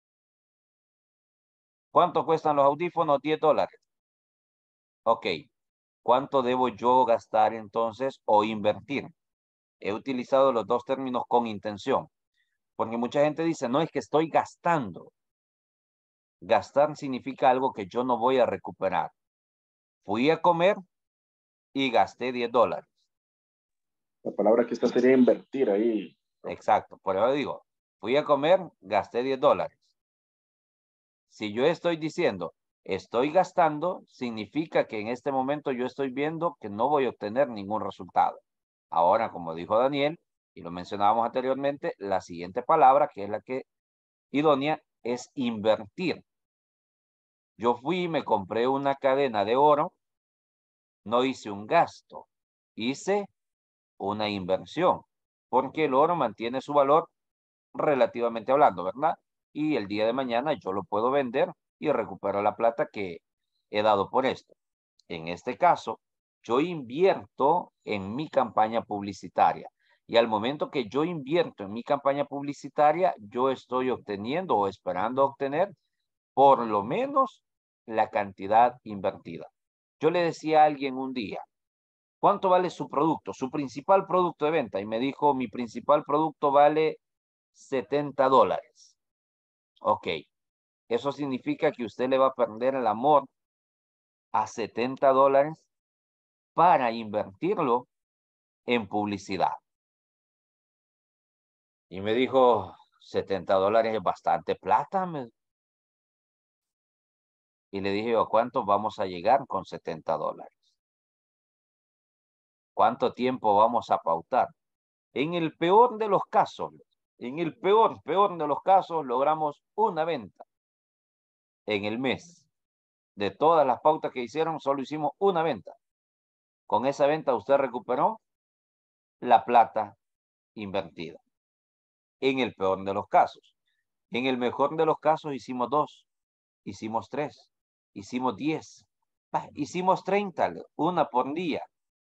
¿Cuánto cuestan los audífonos? diez dólares. Ok. ¿Cuánto debo yo gastar entonces o invertir? He utilizado los dos términos con intención. Porque mucha gente dice, no, es que estoy gastando. Gastar significa algo que yo no voy a recuperar. Fui a comer y gasté diez dólares. La palabra que está sería invertir ahí. Exacto. Por eso digo, fui a comer, gasté diez dólares. Si yo estoy diciendo, estoy gastando, significa que en este momento yo estoy viendo que no voy a obtener ningún resultado. Ahora, como dijo Daniel, y lo mencionábamos anteriormente, la siguiente palabra, que es la que idónea, es invertir. Yo fui y me compré una cadena de oro, no hice un gasto, hice una inversión, porque el oro mantiene su valor relativamente hablando, ¿verdad? Y el día de mañana yo lo puedo vender y recupero la plata que he dado por esto. En este caso, yo invierto en mi campaña publicitaria. Y al momento que yo invierto en mi campaña publicitaria, yo estoy obteniendo o esperando obtener por lo menos la cantidad invertida. Yo le decía a alguien un día, ¿cuánto vale su producto? Su principal producto de venta. Y me dijo, mi principal producto vale setenta dólares. Ok. Eso significa que usted le va a perder el amor a setenta dólares para invertirlo en publicidad. Y me dijo, setenta dólares es bastante plata. Y le dije, ¿a cuánto vamos a llegar con setenta dólares? ¿Cuánto tiempo vamos a pautar? En el peor de los casos, en el peor, peor de los casos, logramos una venta en el mes. De todas las pautas que hicieron, solo hicimos una venta. Con esa venta usted recuperó la plata invertida. En el peor de los casos. En el mejor de los casos hicimos dos, hicimos tres, hicimos diez, hicimos treinta, una por día.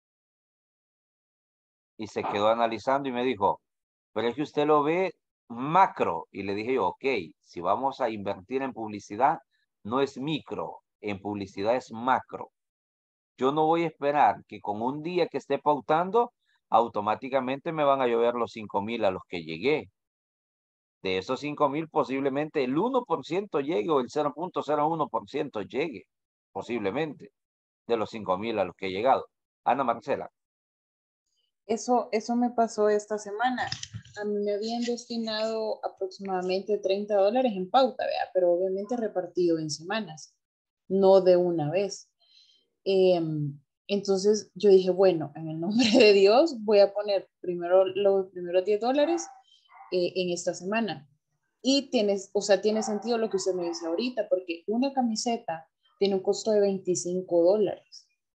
Y se quedó analizando y me dijo, pero es que usted lo ve macro. Y le dije yo, ok, si vamos a invertir en publicidad, no es micro, en publicidad es macro. Yo no voy a esperar que con un día que esté pautando, automáticamente me van a llover los cinco mil a los que llegué. De esos cinco mil, posiblemente el uno por ciento llegue o el cero punto cero uno por ciento llegue, posiblemente, de los cinco mil a los que he llegado. Ana Marcela. Eso, eso me pasó esta semana. A mí me habían destinado aproximadamente treinta dólares en pauta, ¿verdad? Pero obviamente repartido en semanas, no de una vez. Eh, entonces yo dije, bueno, en el nombre de Dios voy a poner primero los primeros diez dólares eh, en esta semana. Y tienes, o sea, tiene sentido lo que usted me dice ahorita, porque una camiseta tiene un costo de veinticinco dólares.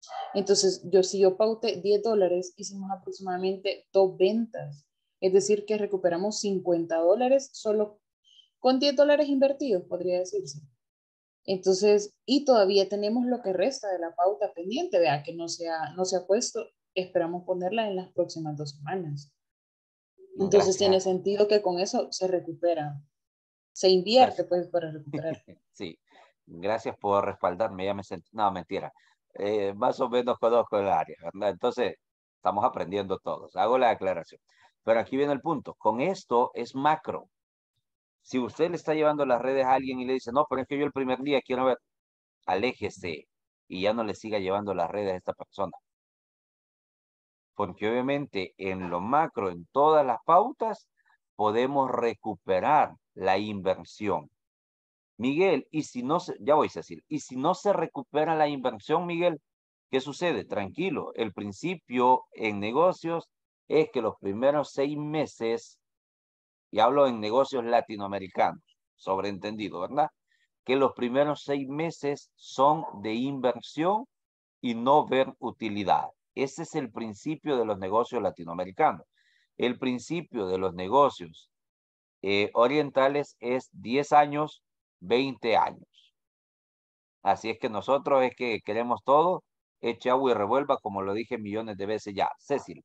Entonces, yo si yo pauté diez dólares, hicimos aproximadamente dos ventas. Es decir, que recuperamos cincuenta dólares solo con diez dólares invertidos, podría decirse. Entonces, y todavía tenemos lo que resta de la pauta pendiente, vea que no se ha, no se ha puesto, esperamos ponerla en las próximas dos semanas. Entonces Gracias. tiene sentido que con eso se recupera, se invierte Gracias. pues para recuperar. Sí, gracias por respaldarme, ya me sentí, no, mentira, eh, más o menos conozco el área, ¿verdad? Entonces, estamos aprendiendo todos, hago la aclaración. Pero aquí viene el punto, con esto es macro. Si usted le está llevando las redes a alguien y le dice, no, pero es que yo el primer día quiero ver, aléjese y ya no le siga llevando las redes a esta persona. Porque obviamente en lo macro, en todas las pautas, podemos recuperar la inversión. Miguel, y si no se, ya voy a decir, y si no se recupera la inversión, Miguel, ¿qué sucede? Tranquilo, el principio en negocios es que los primeros seis meses, y hablo en negocios latinoamericanos, sobreentendido, ¿verdad? Que los primeros seis meses son de inversión y no ver utilidad. Ese es el principio de los negocios latinoamericanos. El principio de los negocios eh, orientales es diez años, veinte años. Así es que nosotros es que queremos todo, eche agua y revuelva, como lo dije millones de veces ya. Cecil.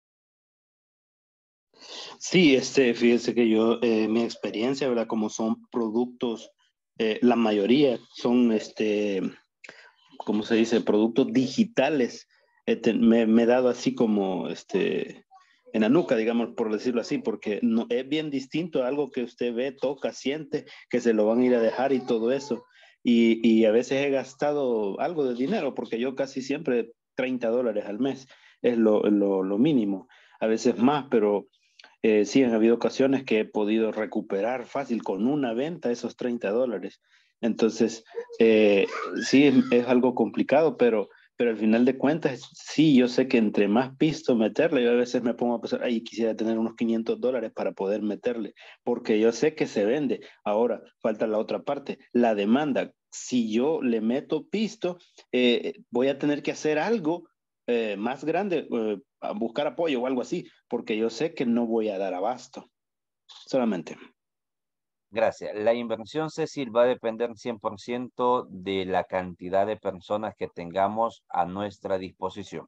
Sí, este, fíjese que yo, eh, mi experiencia, ¿verdad? Como son productos, eh, la mayoría son, este, ¿cómo se dice? Productos digitales. Este, me, me he dado así como, este, en la nuca, digamos, por decirlo así, porque no, es bien distinto a algo que usted ve, toca, siente, que se lo van a ir a dejar y todo eso. Y, y a veces he gastado algo de dinero, porque yo casi siempre treinta dólares al mes es lo, lo, lo mínimo. A veces más, pero eh, sí han habido ocasiones que he podido recuperar fácil con una venta esos treinta dólares. Entonces, eh, sí, es, es algo complicado, pero, pero al final de cuentas, sí, yo sé que entre más pisto meterle, yo a veces me pongo a pensar, ay, quisiera tener unos quinientos dólares para poder meterle, porque yo sé que se vende. Ahora, falta la otra parte, la demanda. Si yo le meto pisto, eh, voy a tener que hacer algo eh, más grande, eh, a buscar apoyo o algo así, porque yo sé que no voy a dar abasto. Solamente. Gracias. La inversión, Cecil, va a depender cien por ciento de la cantidad de personas que tengamos a nuestra disposición.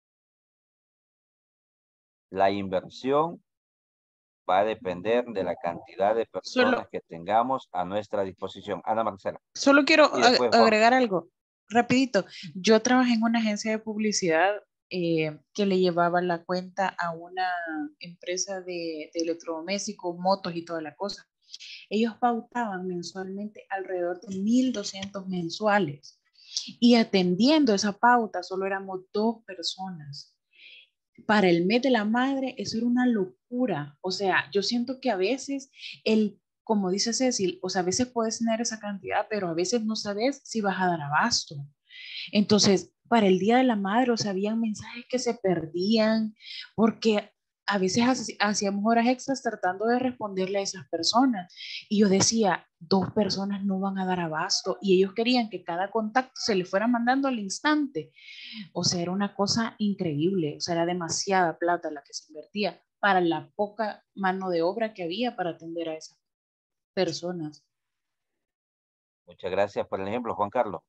La inversión va a depender de la cantidad de personas Solo, que tengamos a nuestra disposición. Ana Marcela. solo quiero Y ag- después Juan. agregar algo, rapidito. Yo trabajé en una agencia de publicidad eh, que le llevaba la cuenta a una empresa de, de electrodomésticos, motos y toda la cosa. Ellos pautaban mensualmente alrededor de mil doscientos mensuales y atendiendo esa pauta solo éramos dos personas. Para el mes de la madre eso era una locura. O sea, yo siento que a veces el, como dice Cecil, o sea, a veces puedes tener esa cantidad, pero a veces no sabes si vas a dar abasto. Entonces, para el Día de la Madre, o sea, habían mensajes que se perdían, porque a veces hacíamos horas extras tratando de responderle a esas personas. Y yo decía, dos personas no van a dar abasto. Y ellos querían que cada contacto se le fuera mandando al instante. O sea, era una cosa increíble. O sea, era demasiada plata la que se invertía para la poca mano de obra que había para atender a esas personas. Muchas gracias por el ejemplo, Juan Carlos.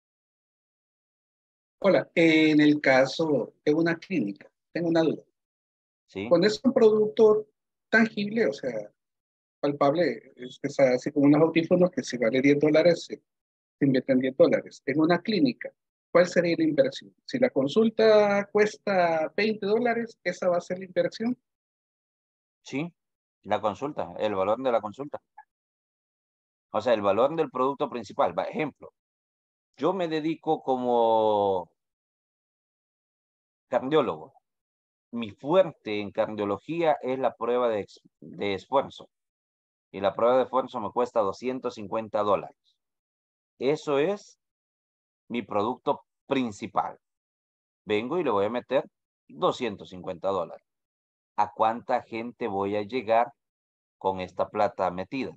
Hola, en el caso de una clínica, tengo una duda. ¿Sí? Cuando es un producto tangible, o sea, palpable, es, es así como unos audífonos que si vale diez dólares, se, se invierten diez dólares. En una clínica, ¿cuál sería la inversión? Si la consulta cuesta veinte dólares, ¿esa va a ser la inversión? Sí, la consulta, el valor de la consulta. O sea, el valor del producto principal. Por ejemplo, yo me dedico como cardiólogo. Mi fuerte en cardiología es la prueba de, de esfuerzo. Y la prueba de esfuerzo me cuesta doscientos cincuenta dólares. Eso es mi producto principal. Vengo y le voy a meter doscientos cincuenta dólares. ¿A cuánta gente voy a llegar con esta plata metida?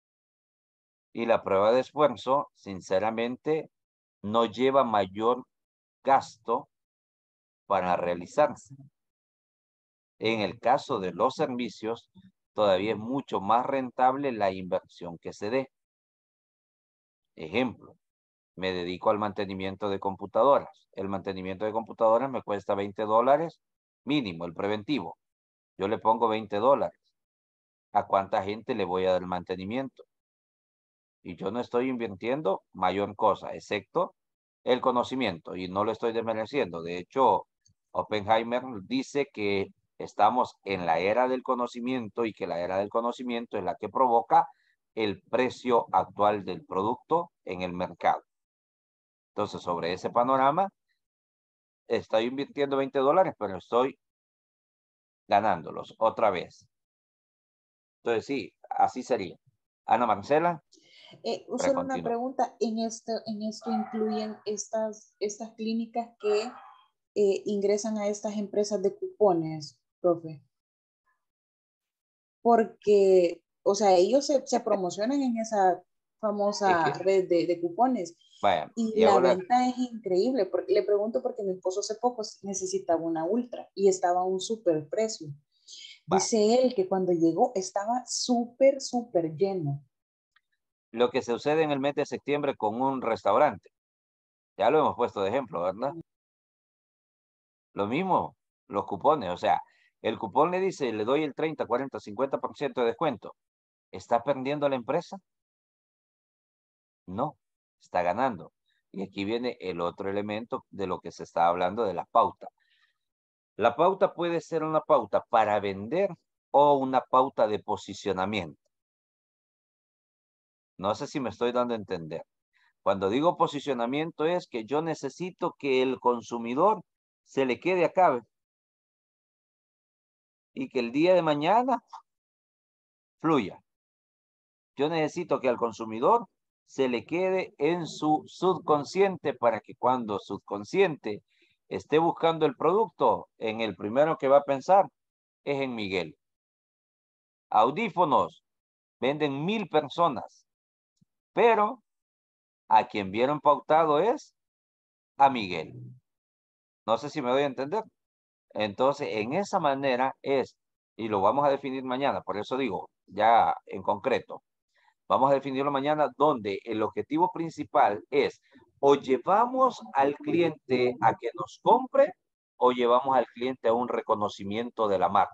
Y la prueba de esfuerzo, sinceramente, no lleva mayor gasto para realizarse. En el caso de los servicios, todavía es mucho más rentable la inversión que se dé. Ejemplo, me dedico al mantenimiento de computadoras. El mantenimiento de computadoras me cuesta veinte dólares mínimo, el preventivo. Yo le pongo veinte dólares. ¿A cuánta gente le voy a dar el mantenimiento? Y yo no estoy invirtiendo mayor cosa, excepto el conocimiento, y no lo estoy desmereciendo. De hecho, Oppenheimer dice que estamos en la era del conocimiento y que la era del conocimiento es la que provoca el precio actual del producto en el mercado. Entonces, sobre ese panorama, estoy invirtiendo veinte dólares, pero estoy ganándolos otra vez. Entonces, sí, así sería. Ana Marcela. Eh, para solo una continuar. pregunta, ¿en esto, en esto incluyen estas, estas clínicas que eh, ingresan a estas empresas de cupones, profe? Porque, o sea, ellos se, se promocionan en esa famosa Es que- red de, de cupones Vaya, y y la ahora, venta es increíble. Porque, le pregunto porque mi esposo hace poco necesitaba una ultra y estaba a un súper precio. va, Dice él que cuando llegó estaba súper, súper lleno. lo que sucede en el mes de septiembre con un restaurante. Ya lo hemos puesto de ejemplo, ¿verdad? Lo mismo, los cupones, o sea, el cupón le dice, le doy el treinta, cuarenta, cincuenta por ciento de descuento. ¿Está perdiendo la empresa? No, está ganando. Y aquí viene el otro elemento de lo que se está hablando de la pauta. La pauta puede ser una pauta para vender o una pauta de posicionamiento. No sé si me estoy dando a entender. Cuando digo posicionamiento es que yo necesito que el consumidor se le quede acá, ¿ve? Y que el día de mañana fluya. Yo necesito que al consumidor se le quede en su subconsciente para que cuando subconsciente esté buscando el producto, en el primero que va a pensar es en Miguel. Audífonos venden mil personas, pero a quien vieron pautado es a Miguel. No sé si me doy a entender. Entonces, en esa manera es, y lo vamos a definir mañana, por eso digo, ya en concreto, vamos a definirlo mañana, donde el objetivo principal es o llevamos al cliente a que nos compre o llevamos al cliente a un reconocimiento de la marca.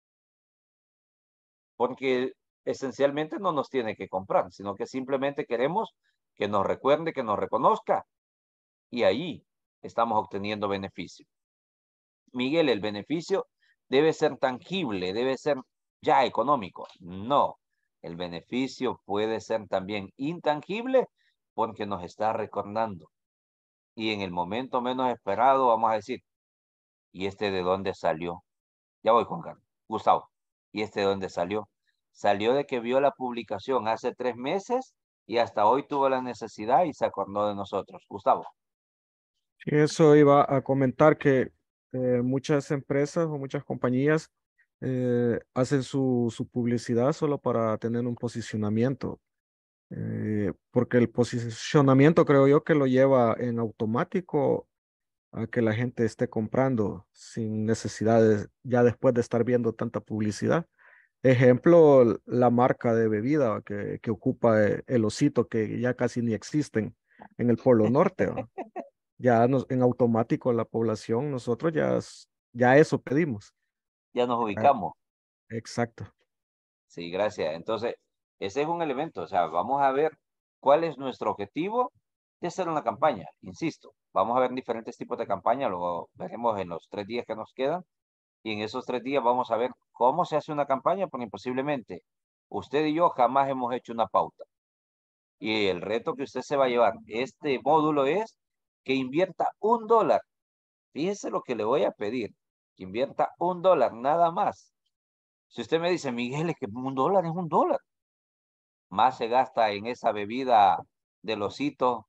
Porque esencialmente no nos tiene que comprar, sino que simplemente queremos que nos recuerde, que nos reconozca, y ahí estamos obteniendo beneficio. Miguel, el beneficio debe ser tangible, debe ser ya económico. No, el beneficio puede ser también intangible porque nos está recordando. Y en el momento menos esperado vamos a decir, ¿y este de dónde salió? Ya voy con Carlos. Gustavo, ¿y este de dónde salió? Salió de que vio la publicación hace tres meses y hasta hoy tuvo la necesidad y se acordó de nosotros. Gustavo. Sí, eso iba a comentar que eh, muchas empresas o muchas compañías eh, hacen su, su publicidad solo para tener un posicionamiento, eh, porque el posicionamiento creo yo que lo lleva en automático a que la gente esté comprando sin necesidad de, ya después de estar viendo tanta publicidad. Ejemplo, la marca de bebida que, que ocupa eh, el osito que ya casi ni existen en el Polo Norte, ¿va? Ya nos, en automático la población, nosotros ya, s- ya eso pedimos. Ya nos Ah, ubicamos. exacto. Sí, gracias. Entonces, ese es un elemento. O sea, vamos a ver cuál es nuestro objetivo de hacer una campaña. Insisto, vamos a ver diferentes tipos de campaña. Lo veremos en los tres días que nos quedan. Y en esos tres días vamos a ver cómo se hace una campaña, porque posiblemente usted y yo jamás hemos hecho una pauta. Y el reto que usted se va a llevar, este módulo es que invierta un dólar. Fíjese lo que le voy a pedir. Que invierta un dólar, nada más. Si usted me dice, Miguel, es que un dólar es un dólar. Más se gasta en esa bebida del osito,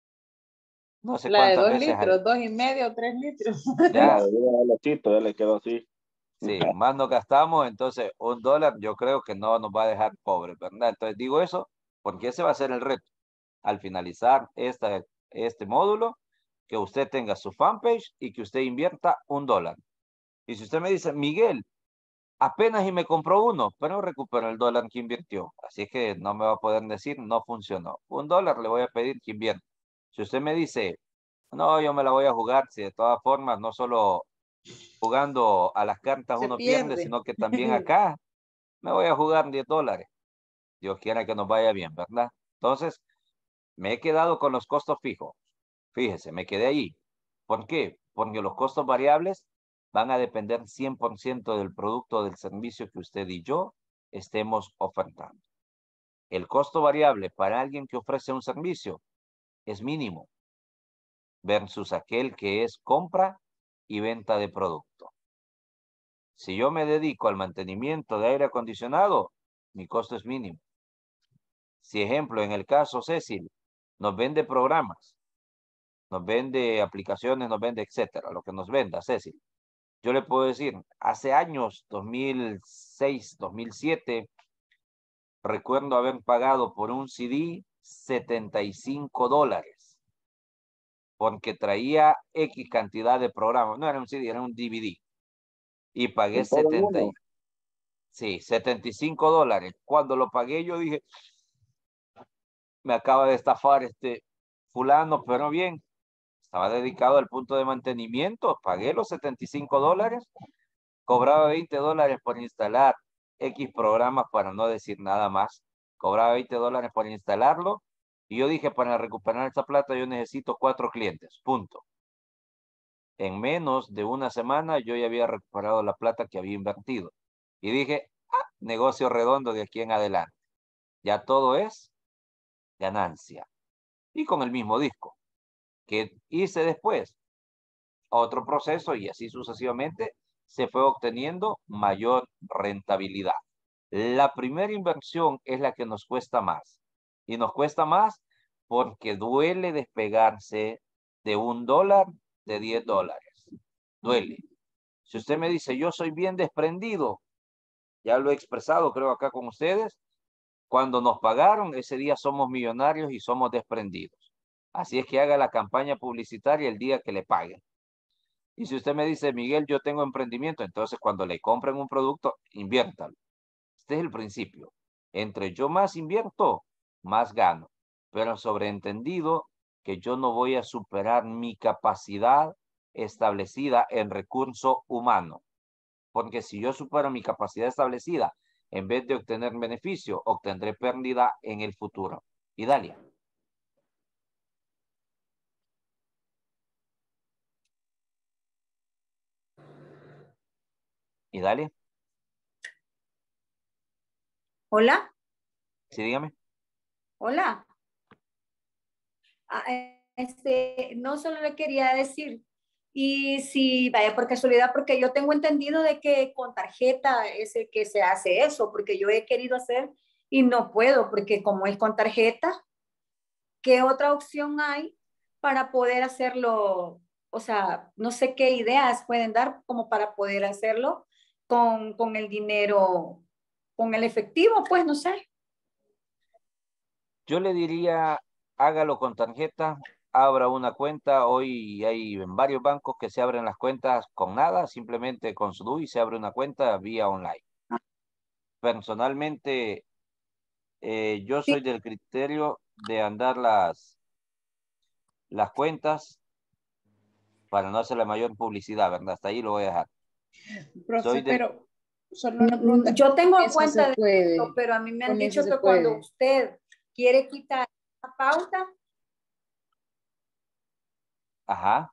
no sé La de cuántas dos veces al- litros, dos y medio, tres litros. ya, Ya, ya, el ochito, ya le quedó así. sí, más nos gastamos, entonces un dólar yo creo que no nos va a dejar pobres, ¿verdad? Entonces digo eso porque ese va a ser el reto. Al finalizar esta, este módulo, que usted tenga su fanpage y que usted invierta un dólar. Y si usted me dice, Miguel, apenas y me compró uno, pero recuperó el dólar que invirtió. Así es que no me va a poder decir, no funcionó. Un dólar le voy a pedir que invierta. Si usted me dice, no, yo me la voy a jugar, si de todas formas, no solo jugando a las cartas Se uno pierde, pierde. sino que también acá me voy a jugar diez dólares. Dios quiera que nos vaya bien, ¿verdad? Entonces, me he quedado con los costos fijos. Fíjese, me quedé ahí. ¿Por qué? Porque los costos variables van a depender cien por ciento del producto o del servicio que usted y yo estemos ofertando. El costo variable para alguien que ofrece un servicio es mínimo versus aquel que es compra y venta de producto. Si yo me dedico al mantenimiento de aire acondicionado, mi costo es mínimo. Si, ejemplo, en el caso Cecil, nos vende programas, nos vende aplicaciones, nos vende etcétera, lo que nos venda Cecil. Yo le puedo decir, hace años, dos mil seis, dos mil siete, recuerdo haber pagado por un C D setenta y cinco dólares, porque traía X cantidad de programas. No era un C D, era un D V D. Y pagué setenta, sí, setenta y cinco dólares. Cuando lo pagué, yo dije, me acaba de estafar este fulano, pero bien, estaba dedicado al punto de mantenimiento, pagué los setenta y cinco dólares, cobraba veinte dólares por instalar X programas, para no decir nada más, cobraba veinte dólares por instalarlo, y yo dije, para recuperar esta plata yo necesito cuatro clientes, punto. En menos de una semana yo ya había recuperado la plata que había invertido, y dije, ah, negocio redondo de aquí en adelante, ya todo es ganancia. Y con el mismo disco que hice después, otro proceso, y así sucesivamente se fue obteniendo mayor rentabilidad. La primera inversión es la que nos cuesta más, y nos cuesta más porque duele despegarse de un dólar, de diez dólares. Duele. Si usted me dice, yo soy bien desprendido, ya lo he expresado creo acá con ustedes, cuando nos pagaron, ese día somos millonarios y somos desprendidos. Así es que haga la campaña publicitaria el día que le paguen. Y si usted me dice, Miguel, yo tengo emprendimiento, entonces cuando le compren un producto, inviértalo. Este es el principio. Entre yo más invierto, más gano. Pero sobreentendido que yo no voy a superar mi capacidad establecida en recurso humano. Porque si yo supero mi capacidad establecida, en vez de obtener beneficio, obtendré pérdida en el futuro. Idalia. Idalia. Hola. Sí, dígame. Hola. Ah, este, no solo le quería decir, y si vaya por casualidad, porque yo tengo entendido de que con tarjeta es el que se hace eso, porque yo he querido hacer y no puedo, porque como es con tarjeta, ¿qué otra opción hay para poder hacerlo? O sea, no sé qué ideas pueden dar como para poder hacerlo con, con el dinero, con el efectivo, pues no sé. Yo le diría, hágalo con tarjeta, abra una cuenta. Hoy hay en varios bancos que se abren las cuentas con nada, simplemente con su D U I se abre una cuenta vía online. Personalmente, eh, yo soy del criterio de andar las, las cuentas para no hacer la mayor publicidad, ¿verdad? Hasta ahí lo voy a dejar. Profe, Soy del... pero solo una pregunta. Yo tengo Eso cuenta se de puede. esto, pero a mí me han Con dicho eso que se cuando puede. usted quiere quitar la pauta, Ajá.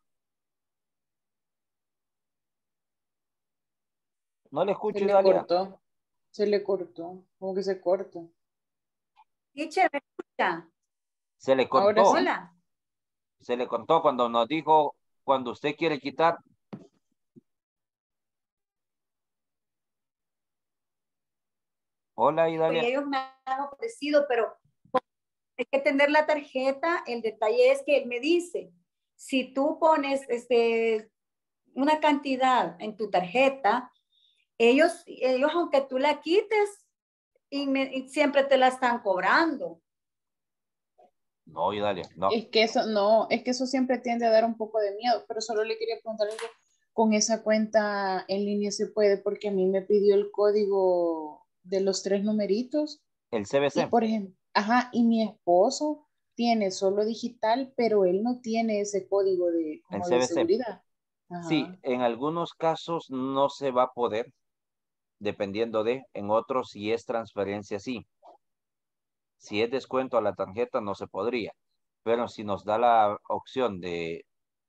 No le Se escucho, le Idalia. cortó. Se le cortó. ¿Cómo que se corta? teacher, ¿me escucha? Se le Ahora cortó. sí. Hola. Se le cortó cuando nos dijo, cuando usted quiere quitar. Hola, Y Idalia. ellos me han ofrecido, pero hay que tener la tarjeta. El detalle es que él me dice, si tú pones este, una cantidad en tu tarjeta, ellos, ellos aunque tú la quites, y, me, y siempre te la están cobrando. No, Idalia, no. Es que eso, no, es que eso siempre tiende a dar un poco de miedo, pero solo le quería preguntar algo. Con esa cuenta en línea se puede, porque a mí me pidió el código de los tres numeritos. El C B C. Y por ejemplo, ajá, y mi esposo tiene solo digital, pero él no tiene ese código de, El como de C B C. seguridad. Sí, Ajá. en algunos casos no se va a poder, dependiendo de, en otros si es transferencia, sí. Si es descuento a la tarjeta, no se podría. Pero si nos da la opción de,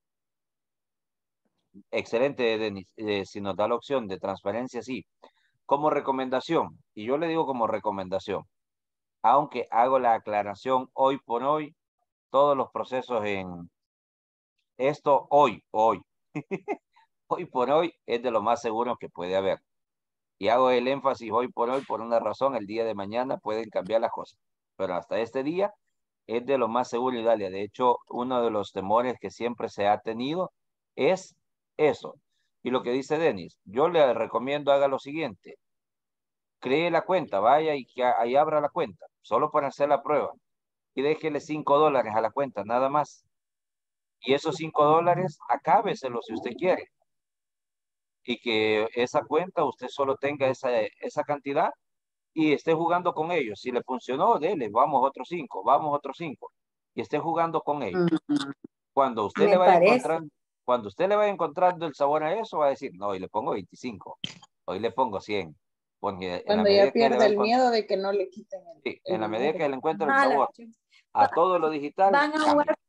excelente, Denis, eh, si nos da la opción de transferencia, sí. Como recomendación, y yo le digo como recomendación, aunque hago la aclaración hoy por hoy, todos los procesos en esto hoy, hoy, hoy por hoy es de lo más seguro que puede haber. Y hago el énfasis hoy por hoy por una razón, el día de mañana pueden cambiar las cosas. Pero hasta este día es de lo más seguro, Idalia. De hecho, uno de los temores que siempre se ha tenido es eso. Y lo que dice Denis, yo le recomiendo haga lo siguiente. Cree la cuenta, vaya y que ahí abra la cuenta, solo para hacer la prueba. Y déjele cinco dólares a la cuenta, nada más. Y esos cinco dólares, acábeselo si usted quiere. Y que esa cuenta usted solo tenga esa, esa cantidad y esté jugando con ellos. Si le funcionó, dele, vamos otros cinco, vamos otros cinco. Y esté jugando con ellos. Cuando usted Me le vaya parece. encontrando, cuando usted le vaya encontrando el sabor a eso, va a decir, no, hoy le pongo veinticinco, hoy le pongo cien. Porque en la Cuando medida ya que le va pierda a el encontrar, miedo de que no le quiten el, sí, el en la medida dinero. que le encuentre el Ah, la- sabor a todo lo digital, Van a cambia. jugar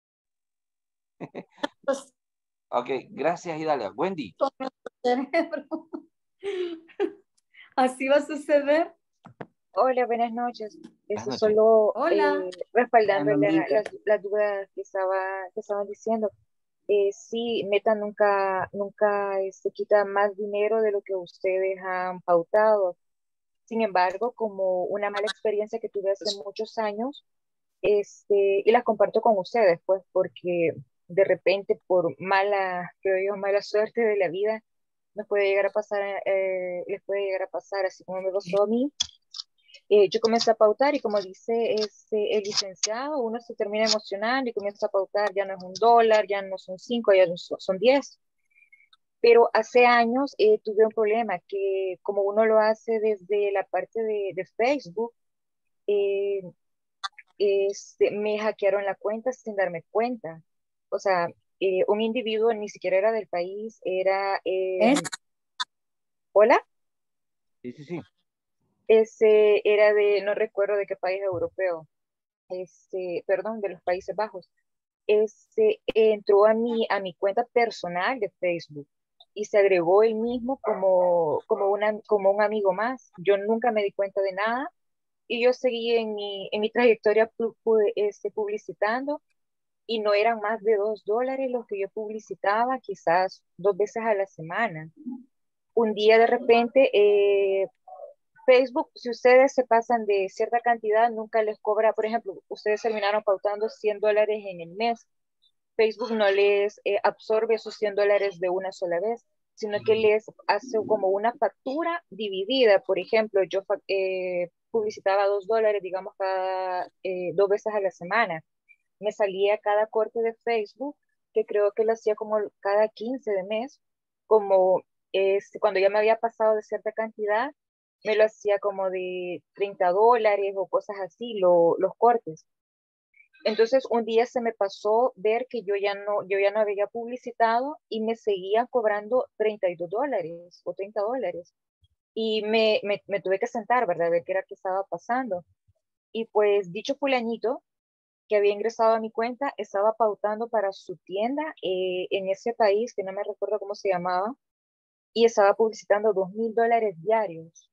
Ok, gracias, Idalia. Wendy. con nuestro cerebro. Así va a suceder. Hola, buenas noches. Buenas Eso noches. solo Hola. eh, respaldando Buenas la- noches. las, las dudas que estaba que estaban diciendo. Eh, sí, Meta nunca nunca este, quita más dinero de lo que ustedes han pautado. Sin embargo, como una mala experiencia que tuve hace muchos años, este, y las comparto con ustedes, pues, porque de repente por mala, creo yo, mala suerte de la vida, nos puede llegar a pasar, eh, les puede llegar a pasar, así como me pasó a mí. Eh, yo comencé a pautar y como dice este, el licenciado, uno se termina emocionando y comienza a pautar, ya no es un dólar, ya no son cinco, ya no son, son diez. Pero hace años eh, tuve un problema que como uno lo hace desde la parte de, de Facebook, eh, este, me hackearon la cuenta sin darme cuenta. O sea, eh, un individuo ni siquiera era del país, era... eh, ¿Es? ¿Hola? Sí, sí, sí. Ese era de, no recuerdo de qué país europeo, este, perdón, de los Países Bajos. Este, entró a mi, a mi cuenta personal de Facebook y se agregó él mismo como, como, una, como un amigo más. Yo nunca me di cuenta de nada y yo seguí en mi, en mi trayectoria pu- pu- este, publicitando y no eran más de dos dólares los que yo publicitaba, quizás dos veces a la semana. Un día de repente, eh, Facebook, si ustedes se pasan de cierta cantidad, nunca les cobra, por ejemplo, ustedes terminaron pautando cien dólares en el mes. Facebook no les eh, absorbe esos cien dólares de una sola vez, sino que les hace como una factura dividida. Por ejemplo, yo eh, publicitaba dos dólares, digamos, cada eh, dos veces a la semana. Me salía cada corte de Facebook, que creo que lo hacía como cada quince de mes, como este, cuando ya me había pasado de cierta cantidad, me lo hacía como de treinta dólares o cosas así, lo, los cortes. Entonces un día se me pasó ver que yo ya no, yo ya no había publicitado y me seguían cobrando treinta y dos dólares o treinta dólares. Y me, me, me tuve que sentar, ¿verdad? A ver qué era que estaba pasando. Y pues dicho fulanito que había ingresado a mi cuenta estaba pautando para su tienda eh, en ese país, que no me recuerdo cómo se llamaba, y estaba publicitando dos mil dólares diarios.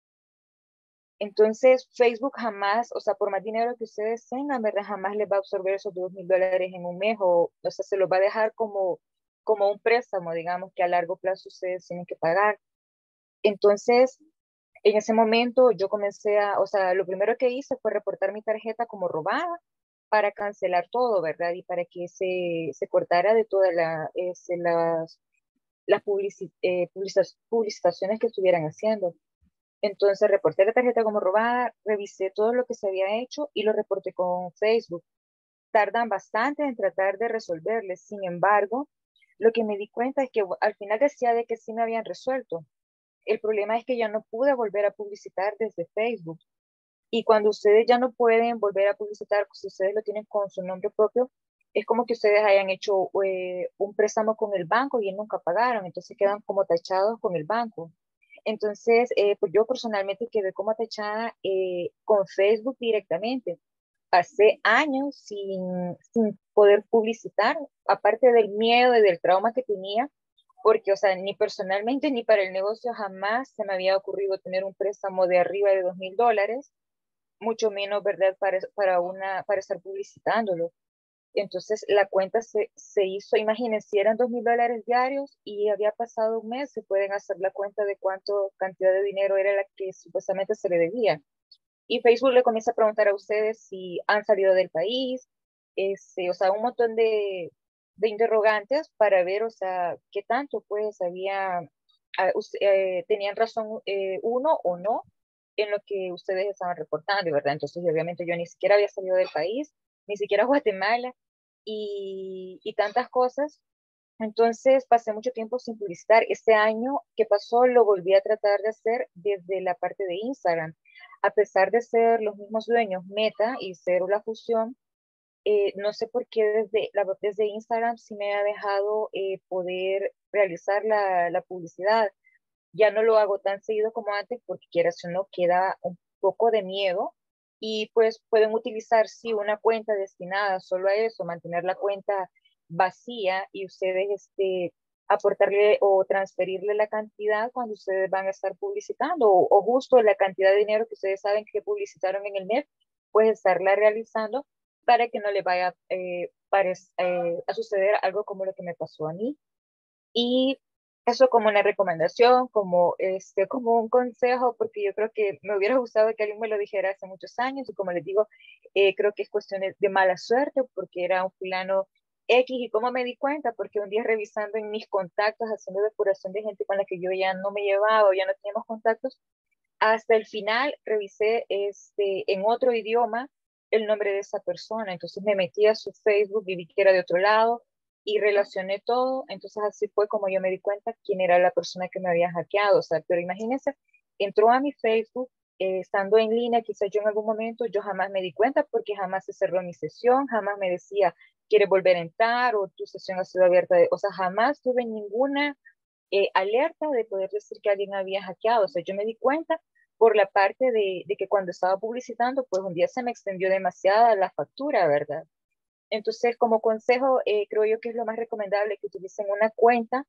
Entonces, Facebook jamás, o sea, por más dinero que ustedes tengan, ¿verdad? Jamás les va a absorber esos dos mil dólares en un mes, o, o sea, se los va a dejar como, como un préstamo, digamos, que a largo plazo ustedes tienen que pagar. Entonces, en ese momento yo comencé a, o sea, lo primero que hice fue reportar mi tarjeta como robada para cancelar todo, ¿verdad? Y para que se, se cortara de todas la, este, las, las publici- eh, publici- publicitaciones que estuvieran haciendo. Entonces reporté la tarjeta como robada, revisé todo lo que se había hecho y lo reporté con Facebook. Tardan bastante en tratar de resolverles. Sin embargo, lo que me di cuenta es que al final decía de que sí me habían resuelto. El problema es que ya no pude volver a publicitar desde Facebook. Y cuando ustedes ya no pueden volver a publicitar, si ustedes lo tienen con su nombre propio, es como que ustedes hayan hecho eh, un préstamo con el banco y ellos nunca pagaron, entonces quedan como tachados con el banco. Entonces, eh, pues yo personalmente quedé como tachada eh, con Facebook directamente. Pasé años sin, sin poder publicitar, aparte del miedo y del trauma que tenía, porque, o sea, ni personalmente ni para el negocio jamás se me había ocurrido tener un préstamo de arriba de dos mil dólares, mucho menos, ¿verdad?, para, para, una, para estar publicitándolo. Entonces la cuenta se, se hizo, imagínense, si eran dos mil dólares diarios y había pasado un mes, se pueden hacer la cuenta de cuánto cantidad de dinero era la que supuestamente se le debía. Y Facebook le comienza a preguntar a ustedes si han salido del país, este, o sea, un montón de, de interrogantes para ver, o sea, qué tanto pues había, a, eh, tenían razón eh, uno o no en lo que ustedes estaban reportando, ¿verdad? Entonces, obviamente yo ni siquiera había salido del país, ni siquiera Guatemala, y, y tantas cosas. Entonces pasé mucho tiempo sin publicitar. Este año que pasó lo volví a tratar de hacer desde la parte de Instagram. A pesar de ser los mismos dueños, Meta y Célula Fusión, eh, no sé por qué desde, la, desde Instagram sí me ha dejado eh, poder realizar la, la publicidad. Ya no lo hago tan seguido como antes porque quieras o no queda un poco de miedo y pues pueden utilizar sí una cuenta destinada solo a eso, mantener la cuenta vacía y ustedes este, aportarle o transferirle la cantidad cuando ustedes van a estar publicitando o, o justo la cantidad de dinero que ustedes saben que publicitaron en el mes, pues estarla realizando para que no le vaya eh, parec- eh, a suceder algo como lo que me pasó a mí. Y eso como una recomendación, como, este, como un consejo, porque yo creo que me hubiera gustado que alguien me lo dijera hace muchos años, y como les digo, eh, creo que es cuestión de, de mala suerte, porque era un fulano X, y cómo me di cuenta, porque un día revisando en mis contactos, haciendo depuración de gente con la que yo ya no me llevaba o ya no teníamos contactos, hasta el final revisé este, en otro idioma el nombre de esa persona, entonces me metí a su Facebook y vi que era de otro lado, y relacioné todo, entonces así fue como yo me di cuenta quién era la persona que me había hackeado, o sea, pero imagínense, entró a mi Facebook, eh, estando en línea, quizás yo en algún momento, yo jamás me di cuenta porque jamás se cerró mi sesión, jamás me decía, ¿quieres volver a entrar? O tu sesión ha sido abierta, de, o sea, jamás tuve ninguna eh, alerta de poder decir que alguien había hackeado, o sea, yo me di cuenta por la parte de, de que cuando estaba publicitando, pues un día se me extendió demasiada la factura, ¿verdad? Entonces, como consejo, eh, creo yo que es lo más recomendable que utilicen una cuenta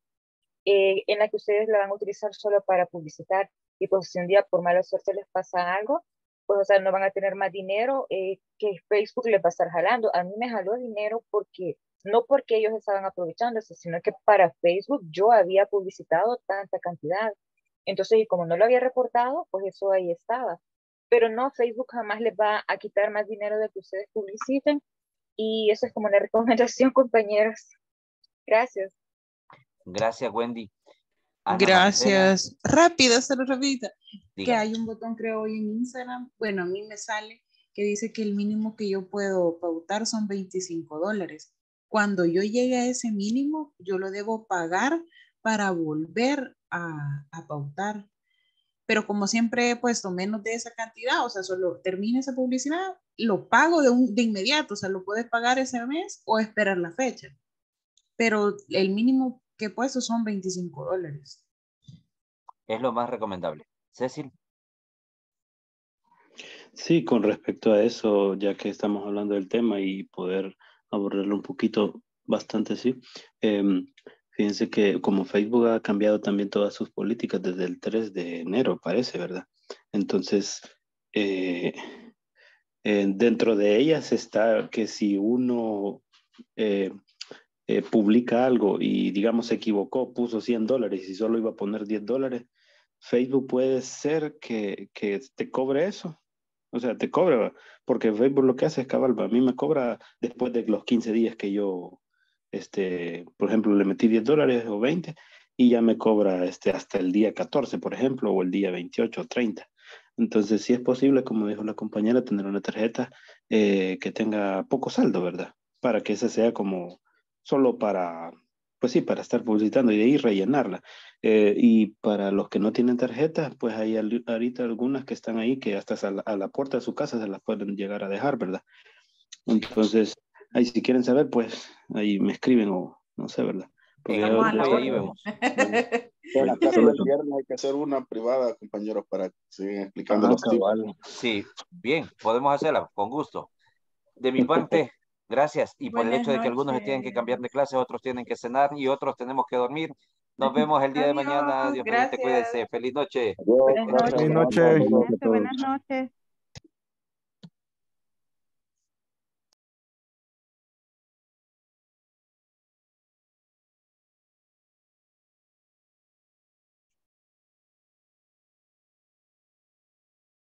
eh, en la que ustedes la van a utilizar solo para publicitar. Y pues si un día por mala suerte les pasa algo, pues o sea, no van a tener más dinero eh, que Facebook les va a estar jalando. A mí me jaló dinero porque, no porque ellos estaban aprovechándose, sino que para Facebook yo había publicitado tanta cantidad. Entonces, y como no lo había reportado, pues eso ahí estaba. Pero no, Facebook jamás les va a quitar más dinero de que ustedes publiciten. Y eso es como una recomendación, compañeros. Gracias. Gracias, Wendy. Ana Gracias. Marcela. Rápida, solo rapidita. Dígame. Que hay un botón, creo, hoy en Instagram. Bueno, a mí me sale que dice que el mínimo que yo puedo pautar son veinticinco dólares. Cuando yo llegue a ese mínimo, yo lo debo pagar para volver a, a pautar. Pero como siempre he puesto menos de esa cantidad, o sea, solo termina esa publicidad, lo pago de, un, de inmediato, o sea, lo puedes pagar ese mes o esperar la fecha. Pero el mínimo que he puesto son veinticinco dólares. Es lo más recomendable. Cecil. Sí, con respecto a eso, ya que estamos hablando del tema y poder abordarlo un poquito, bastante, sí. Eh, Fíjense que como Facebook ha cambiado también todas sus políticas desde el tres de enero, parece, ¿verdad? Entonces, eh, eh, dentro de ellas está que si uno eh, eh, publica algo y, digamos, se equivocó, puso cien dólares y solo iba a poner diez dólares, Facebook puede ser que, que te cobre eso. O sea, te cobra, porque Facebook lo que hace es cabal, a mí me cobra después de los quince días que yo... Este, por ejemplo, le metí diez dólares o veinte y ya me cobra este, hasta el día catorce, por ejemplo, o el día veintiocho o treinta. Entonces, si es posible, como dijo la compañera, tener una tarjeta eh, que tenga poco saldo, ¿verdad? Para que esa sea como solo para, pues sí, para estar publicitando y de ahí rellenarla. Eh, y para los que no tienen tarjeta, pues hay al- ahorita algunas que están ahí que hasta a la, a la puerta de su casa se las pueden llegar a dejar, ¿verdad? Entonces, ahí si quieren saber, pues ahí me escriben o no sé, ¿verdad? Porque En el yo- grupo y ahí vemos. En la clase Solo- del viernes hay que hacer una privada, compañeros, para que sigan explicando Ah, los tips. cabal. Sí, bien, podemos hacerla, con gusto. De mi parte, gracias. Y por el Buenas hecho de que algunos se tienen que noches. cambiar de clase, otros tienen que cenar y otros tenemos que dormir. Nos vemos el día de mañana. Adiós, Dios mediante, gracias. cuídense. Feliz noche. Adiós, Buenas gracias. noches. Feliz Buenas noche. noches a Cuídense, todos. buenas noches.